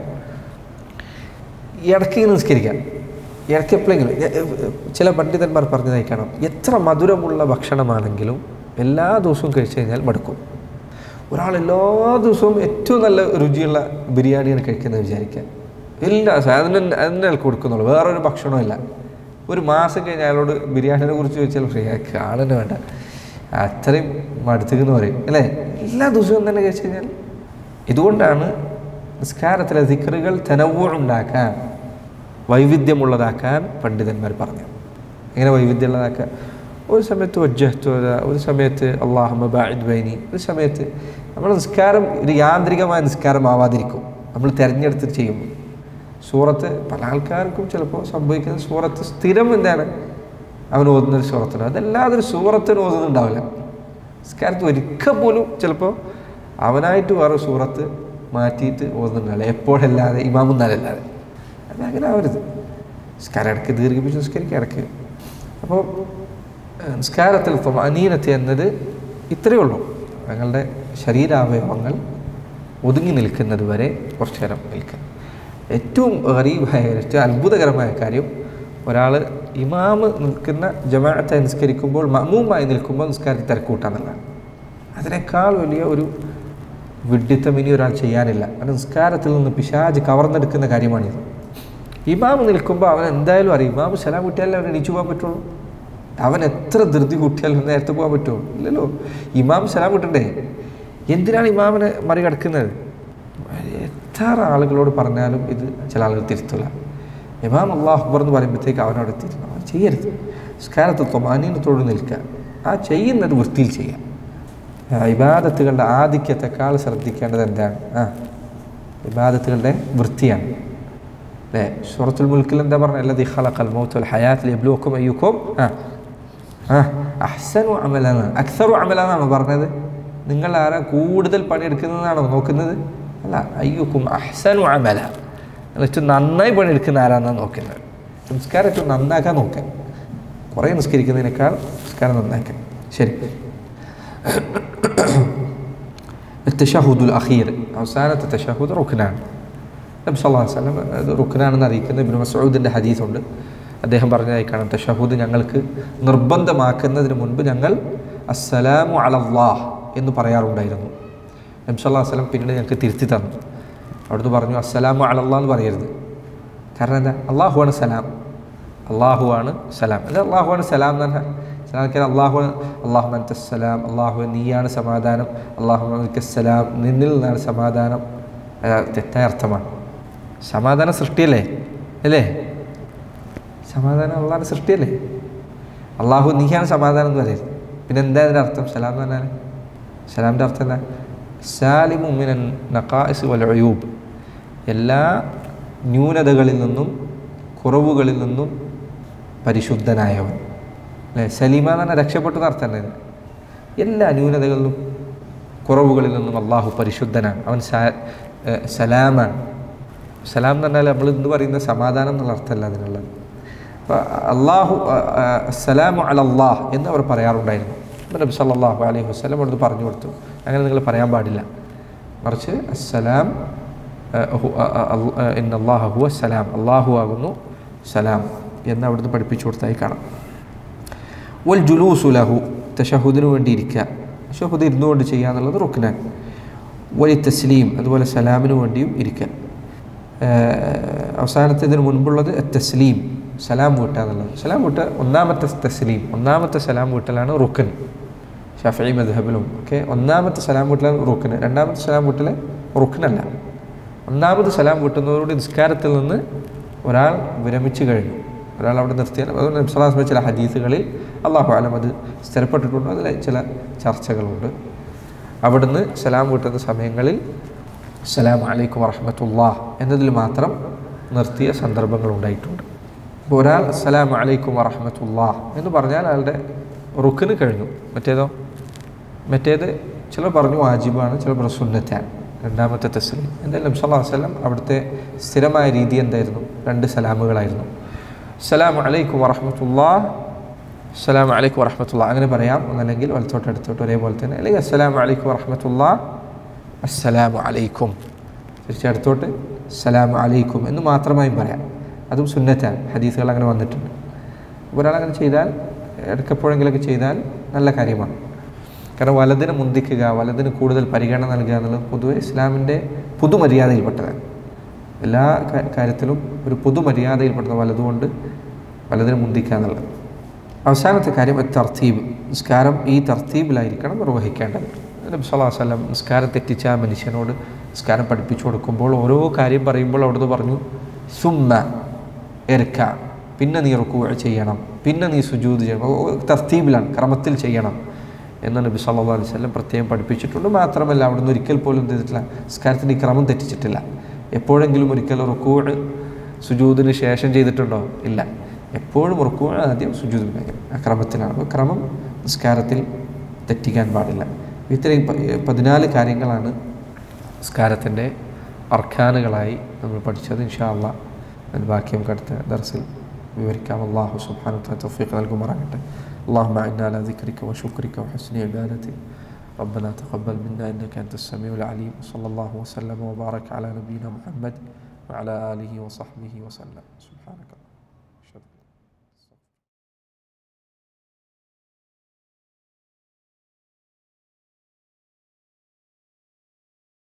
ഇടയ്ക്ക് നിസ്കരിക്കാം, ഇടയ്ക്ക് എപ്പോഴെങ്കിലും. ചില പണ്ഡിതന്മാർ പറഞ്ഞതായി കാണാം, എത്ര മധുരമുള്ള ഭക്ഷണമാണെങ്കിലും എല്ലാ ദിവസവും കഴിച്ചു കഴിഞ്ഞാൽ മടുക്കും. ഒരാൾ എല്ലാ ദിവസവും ഏറ്റവും നല്ല രുചിയുള്ള ബിരിയാണിയാണ് കഴിക്കുന്നത് വിചാരിക്കുക, എല്ലാ അതിനെ കൊടുക്കുന്നുള്ളൂ, വേറൊരു ഭക്ഷണവും ഇല്ല. ഒരു മാസം കഴിഞ്ഞ് അയാളോട് ബിരിയാണിനെ കുറിച്ച് ചോദിച്ചാൽ ഫ്രീ ആക്കി ആളെന്നെ വേണ്ട, അത്രയും മടുത്തുക്കെന്ന് പറയും അല്ലേ. എല്ലാ ദിവസവും തന്നെ കഴിച്ചു കഴിഞ്ഞാൽ. ഇതുകൊണ്ടാണ് നിസ്കാരത്തിലെ ദിക്റുകൾ തനവ്വു ഉണ്ടാക്കാൻ, വൈവിധ്യമുള്ളതാക്കാൻ പണ്ഡിതന്മാർ പറഞ്ഞു. എങ്ങനെ വൈവിധ്യമുള്ളതാക്കുക? ഒരു സമയത്ത് വജ്ജഹ്തു, ഒരു സമയത്ത് അല്ലാഹുമ്മ ബാഇദ് ബൈനി, ഒരു സമയത്ത് നമ്മൾ നിസ്കാരം ഒരു യാന്ത്രികമായ നിസ്കാരമാവാതിരിക്കും നമ്മൾ തിരഞ്ഞെടുത്ത് ചെയ്യുമ്പോൾ. സൂറത്ത് പല ആൾക്കാർക്കും ചിലപ്പോൾ സംഭവിക്കുന്നത്, സൂറത്ത് സ്ഥിരം എന്താണ് അവൻ ഓതുന്നൊരു സൂറത്തുണ്ട്, അതല്ലാതൊരു സൂറത്തിന് ഓതുന്നുണ്ടാവില്ല. നിസ്കാരത്ത് ഒരിക്കൽ പോലും ചിലപ്പോൾ അവനായിട്ട് വേറെ സൂറത്ത് മാറ്റിയിട്ട് ഓതുന്നുണ്ടാവില്ല, എപ്പോഴല്ലാതെ ഇമാമുന്നാലല്ലാതെ. അതങ്ങനെ ആവരുത്. നിസ്കാരം ഇടയ്ക്ക് ദീർഘിപ്പിച്ച് നിസ്കരിക്കുക ഇടയ്ക്ക്. അപ്പോൾ നിസ്കാരത്തിൽ തുമഅനീനത്ത് എന്നത് ഇത്രയേ ഉള്ളൂ, ഞങ്ങളുടെ ശരീരാവയവങ്ങൾ ഒതുങ്ങി നിൽക്കുന്നത് വരെ കുറച്ചു നേരം നിൽക്കുക. ഏറ്റവും ഗരീബായ, ഏറ്റവും അത്ഭുതകരമായ കാര്യം, ഒരാൾ ഇമാമ് നിൽക്കുന്ന ജമാഅത്തായി നിസ്കരിക്കുമ്പോൾ മഅ്മൂമായി നിൽക്കുമ്പോൾ നിസ്കാരത്തിൽ തിരക്കൂട്ടാന്നുള്ളതാണ്. അതിനേക്കാൾ വലിയ ഒരു വിഡ്ഢിത്തം ഇനി ഒരാൾ ചെയ്യാനില്ല. അത് നിസ്കാരത്തിൽ നിന്ന് പിശാച് കവർന്നെടുക്കുന്ന കാര്യമാണിത്. ഇമാമ് നിൽക്കുമ്പോൾ അവൻ എന്തായാലും അറിയും, ഇമാമ് സലാം കൂട്ടിയാലേ അവൻ എണീച്ചു പോകാൻ പറ്റുള്ളൂ. അവൻ എത്ര ധൃതി കൂട്ടിയാലും നേരത്തെ പോകാൻ പറ്റുമോ? ഇല്ലല്ലോ. ഇമാം സലാം കിട്ടണ്ടേ? എന്തിനാണ് ഇമാമിനെ മറികടക്കുന്നത്? എത്ര ആളുകളോട് പറഞ്ഞാലും ഇത് ചില ആളുകൾ തിരുത്തില്ല. ഇമാം അല്ലാഹു അക്ബർ എന്ന് പറയുമ്പോഴത്തേക്ക് അവനോട് തിരുത്തണം. അവൻ ചെയ്യരുത്. നിസ്കാരത്തിൽ തുമഅനീനത്തോട് നിൽക്കുക, ആ ചെയ്യുന്നത് വൃത്തിയിൽ ചെയ്യാം. ഇബാദത്തുകളുടെ ആധിക്യത്തെക്കാൾ ശ്രദ്ധിക്കേണ്ടത് എന്താണ്? ഇബാദത്തുകളുടെ വൃത്തിയാണ് അല്ലേ. സൂറത്തുൽ മുൽക്കിൽ എന്താ പറഞ്ഞത്? അല്ലദീ ഖലഖൽ മൗത വൽ ഹയാത ലിയബ്ലുവക്കും അയ്യുക്കും അഹ്സനു അമലന, അക്സറു അമലനാണോ പറഞ്ഞത്? നിങ്ങൾ ആരാ കൂടുതൽ പണിയെടുക്കുന്നതാണോ നോക്കുന്നത്? അല്ല, അയ്യുക്കും അഹ്സനു അമല, ഏറ്റവും നന്നായി പണിയെടുക്കുന്ന ആരാന്നാണ് നോക്കുന്നത്. നിസ്കാരം ഏറ്റവും നന്നാക്കാൻ നോക്കാൻ, കുറേ നിസ്കരിക്കുന്നതിനേക്കാൾ നിസ്കാരം നന്നാക്കാൻ. ശരി, തശഹുദുൽ അഖീർ, അവസാനത്തെ തശഹുദ് റുക്നാണ്. നബി സല്ലല്ലാഹു അലൈഹി വസല്ലം അത് റുക്നാണെന്ന് അറിയിക്കുന്ന ഇബ്നു മസ്ഊദിൻ്റെ ഹദീസുണ്ട്. അദ്ദേഹം പറഞ്ഞതായി കാണാം, തശഹുദ് ഞങ്ങൾക്ക് നിർബന്ധമാക്കുന്നതിന് മുൻപ് ഞങ്ങൾ അസ്സലാമു അലല്ലാഹ് എന്ന് പറയാറുണ്ടായിരുന്നു. നബി സല്ലല്ലാഹു അലൈഹി വസല്ലം പിന്നീട് ഞങ്ങൾക്ക് തിരുത്തി തന്നു. അവിടുന്ന് പറഞ്ഞു അസ്സലാമു അലല്ലാഹ് എന്ന് പറയരുത്. കാരണം എന്താ? അള്ളാഹുവാണ് സലാം, അള്ളാഹുവാണ് സലാം. അല്ല, അള്ളാഹുവാണ് സലാം എന്ന് പറഞ്ഞാൽ ചില അള്ളാഹു അൻതസ്സലാം, അള്ളാഹു നീയാണ് സമാധാനം, അള്ളാഹു അൻകസ്സലാം, നിന്നിൽ നിന്നാണ് സമാധാനം. തെറ്റായ അർത്ഥമാണ്. സമാധാനം സൃഷ്ടിയല്ലേ അല്ലേ? സമാധാനം അള്ളാഹിൻ്റെ സൃഷ്ടിയല്ലേ? അള്ളാഹു നീയാണ് സമാധാനം എന്ന് പറയരുത്. പിന്നെ എന്താ അതിൻ്റെ അർത്ഥം? സലാം എന്ന് പറഞ്ഞാൽ സലാമിൻ്റെ അർത്ഥം എന്താ? സാലിമു മിനൻ നഖാഇസ് വൽ ഉയൂബ്, എല്ലാ ന്യൂനതകളിൽ നിന്നും കുറവുകളിൽ നിന്നും പരിശുദ്ധനായവൻ അല്ലേ? സലീമ എന്ന് പറഞ്ഞാൽ രക്ഷപ്പെട്ടു നടത്തേണ്ട. എല്ലാ ന്യൂനതകളിലും കുറവുകളിൽ നിന്നും അള്ളാഹു പരിശുദ്ധനാണ്. അവൻ സലാമാണ്. സലാം എന്ന് പറഞ്ഞാൽ നമ്മൾ എന്ത് പറയുന്ന സമാധാനം എന്നുള്ള അർത്ഥമല്ല അതിനുള്ളത്. അപ്പോൾ അള്ളാഹു അസ്സലാമു അലല്ലാഹ് എന്ന് അവർ പറയാറുണ്ടായിരുന്നു. നബി സല്ലല്ലാഹു അലൈഹി വസല്ലം അവിടുന്ന് പറഞ്ഞു കൊടുത്തു, അങ്ങനെ നിങ്ങൾ പറയാൻ പാടില്ല. മറിച്ച് അസ്സലാം ഇന്നല്ലാഹ ഹുവ സലാം, അള്ളാഹു ആകുന്നു സലാം എന്ന് അവിടുന്ന് പഠിപ്പിച്ചു കൊടുത്തായി കാണാം. വൽ ജുലൂസു ലഹു, തശഹുദിന് വേണ്ടി ഇരിക്കുക, തശഹുദ് ഇരുന്നുകൊണ്ട് ചെയ്യുക എന്നുള്ളത് റുക്നാൻ. വലി തസ്ലീം, അതുപോലെ സലാമിന് വേണ്ടിയും ഇരിക്കുക. അവസാനത്തേതിന് മുൻപുള്ളത് തസ്ലീം, സലാം വീട്ടുക എന്നുള്ളത്. സലാം വീട്ടുക ഒന്നാമത്തെ തസ്ലീം, ഒന്നാമത്തെ സലാം വീട്ടലാണ് റുക്കൻ. ഷാഫിഈ മദ്ഹബിലും ഒക്കെ ഒന്നാമത്തെ സലാം വീട്ടലാണ് റുക്കന്, രണ്ടാമത്തെ സലാം വീട്ടൽ റുക്കനല്ല. ഒന്നാമത് സലാം വീട്ടുന്നതോടുകൂടി നിസ്കാരത്തിൽ നിന്ന് ഒരാൾ വിരമിച്ചു കഴിഞ്ഞു, ഒരാൾ അവിടെ നിർത്തിയാൽ. അതുകൊണ്ട് നബി സ്വല്ലല്ലാഹു അലൈഹി വസല്ലം ചില ഹദീസുകളിൽ അല്ലാഹു അലം അത് സ്ഥിരപ്പെട്ടിട്ടുണ്ട്, അതിൽ ചില ചർച്ചകളുണ്ട്. അവിടുന്ന് സലാം വീട്ടുന്ന സമയങ്ങളിൽ അസ്സലാമു അലൈക്കും വറഹ്മത്തുള്ളാഹ് എന്നതിൽ മാത്രം നിർത്തിയ സന്ദർഭങ്ങളുണ്ടായിട്ടുണ്ട്. അപ്പോൾ ഒരാൾ അസ്സലാമു അലൈക്കും വറഹ്മത്തുള്ളാഹ് എന്ന് പറഞ്ഞാൽ അയാളുടെ റുക്കിന് കഴിഞ്ഞു. മറ്റേത് ചിലർ പറഞ്ഞു വാജിബാണ്, ചിലർ പറഞ്ഞു സുന്നത്താണ്. രണ്ടാമത്തെ തസ്ലീം എന്തായാലും നബി സല്ലല്ലാഹു അലൈഹി വസല്ലം അവിടുത്തെ സ്ഥിരമായ രീതി എന്തായിരുന്നു? 2 സലാമുകളായിരുന്നു. അസ്സലാമു അലൈക്കും വറഹ്മത്തുള്ളാഹ്, അസ്സലാമു അലൈക്കും വറഹ്മത്തുള്ളാഹ് അങ്ങനെ പറയാം. ഒന്നല്ലെങ്കിൽ വലത്തോട്ട് അടുത്തോട്ട് ഒരേപോലെ തന്നെ, അല്ലെങ്കിൽ അസ്സലാമു അലൈക്കും വറഹ്മത്തുള്ളാഹ്, അസ്സലാമു അലൈക്കും, തിരിച്ച് അടുത്തോട്ട് അസ്സലാമു അലൈക്കും എന്ന് മാത്രമായും പറയാം. അതും സുന്നത്താണ്, ഹദീസുകൾ അങ്ങനെ വന്നിട്ടുണ്ട്. ഒരാളങ്ങനെ ചെയ്താൽ, ഇടയ്ക്കെപ്പോഴെങ്കിലൊക്കെ ചെയ്താൽ നല്ല കാര്യമാണ്. കാരണം വലതിന് മുന്തിക്കുക, വലതിന് കൂടുതൽ പരിഗണന നൽകുക എന്നുള്ളത് പൊതുവെ ഇസ്ലാമിൻ്റെ പുതുമര്യാദയിൽപ്പെട്ടതാണ്. എല്ലാ കാര്യത്തിലും ഒരു പുതുമര്യാദയിൽപ്പെടുന്ന വലതുകൊണ്ട് വലതിന് മുന്തിക്കുക എന്നുള്ളത്. അവസാനത്തെ കാര്യം തർത്തീബ്, നിസ്കാരം ഈ തർത്തീബിലായിരിക്കണം നിർവഹിക്കേണ്ടത്. നബി സല്ലല്ലാഹു അലൈഹി വസല്ലം നിസ്കാരം തെറ്റിച്ച ആ മനുഷ്യനോട് നിസ്കാരം പഠിപ്പിച്ചു കൊടുക്കുമ്പോൾ ഓരോ കാര്യം പറയുമ്പോൾ അവിടുന്ന് പറഞ്ഞു സുമ്മ ഇർക, പിന്നെ നീ റുകൂഅ് ചെയ്യണം, പിന്നെ നീ സുജൂദ് ചെയ്യണം. തർത്തീബിലാണ്, ക്രമത്തിൽ ചെയ്യണം എന്ന് നബി സല്ലല്ലാഹു അലൈഹി വസല്ലം പ്രത്യേകം പഠിപ്പിച്ചിട്ടുണ്ട്. മാത്രമല്ല അവിടുന്ന് ഒരിക്കൽ പോലും എന്ത് ചെയ്തിട്ടില്ല, നിസ്കാരത്തിൻ്റെ ഈ ക്രമം തെറ്റിച്ചിട്ടില്ല. എപ്പോഴെങ്കിലും ഒരിക്കൽ റുകൂഅ് സുജൂദിന് ശേഷം ചെയ്തിട്ടുണ്ടോ? ഇല്ല. എപ്പോഴും റുകൂഅ് ആദ്യം സുജൂദ് ആദ്യം, ആ ക്രമത്തിലാണ്. അപ്പോൾ ക്രമം നിസ്കാരത്തിൽ തെറ്റിക്കാൻ പാടില്ല. ഇത്രയും 14 കാര്യങ്ങളാണ് നിസ്കാരത്തിൻ്റെ അർക്കാനുകളായി നമ്മൾ പഠിച്ചത്. ഇൻഷാ അല്ലാഹ് അതിന് ബാക്കി നമുക്ക് അടുത്ത ദർസിൽ വിവരിക്കാം. അല്ലാഹു സുബ്ഹാനഹു വ തആല തൗഫീഖ് നൽകുമാറാകട്ടെ. اللهم أعنا على ذكرك وشكرك وحسن عبادتك. ربنا تقبل منا إنك أنت السميع العليم. صلى الله وسلم وبارك على نبينا محمد وعلى آله وصحبه وسلم. سبحانك.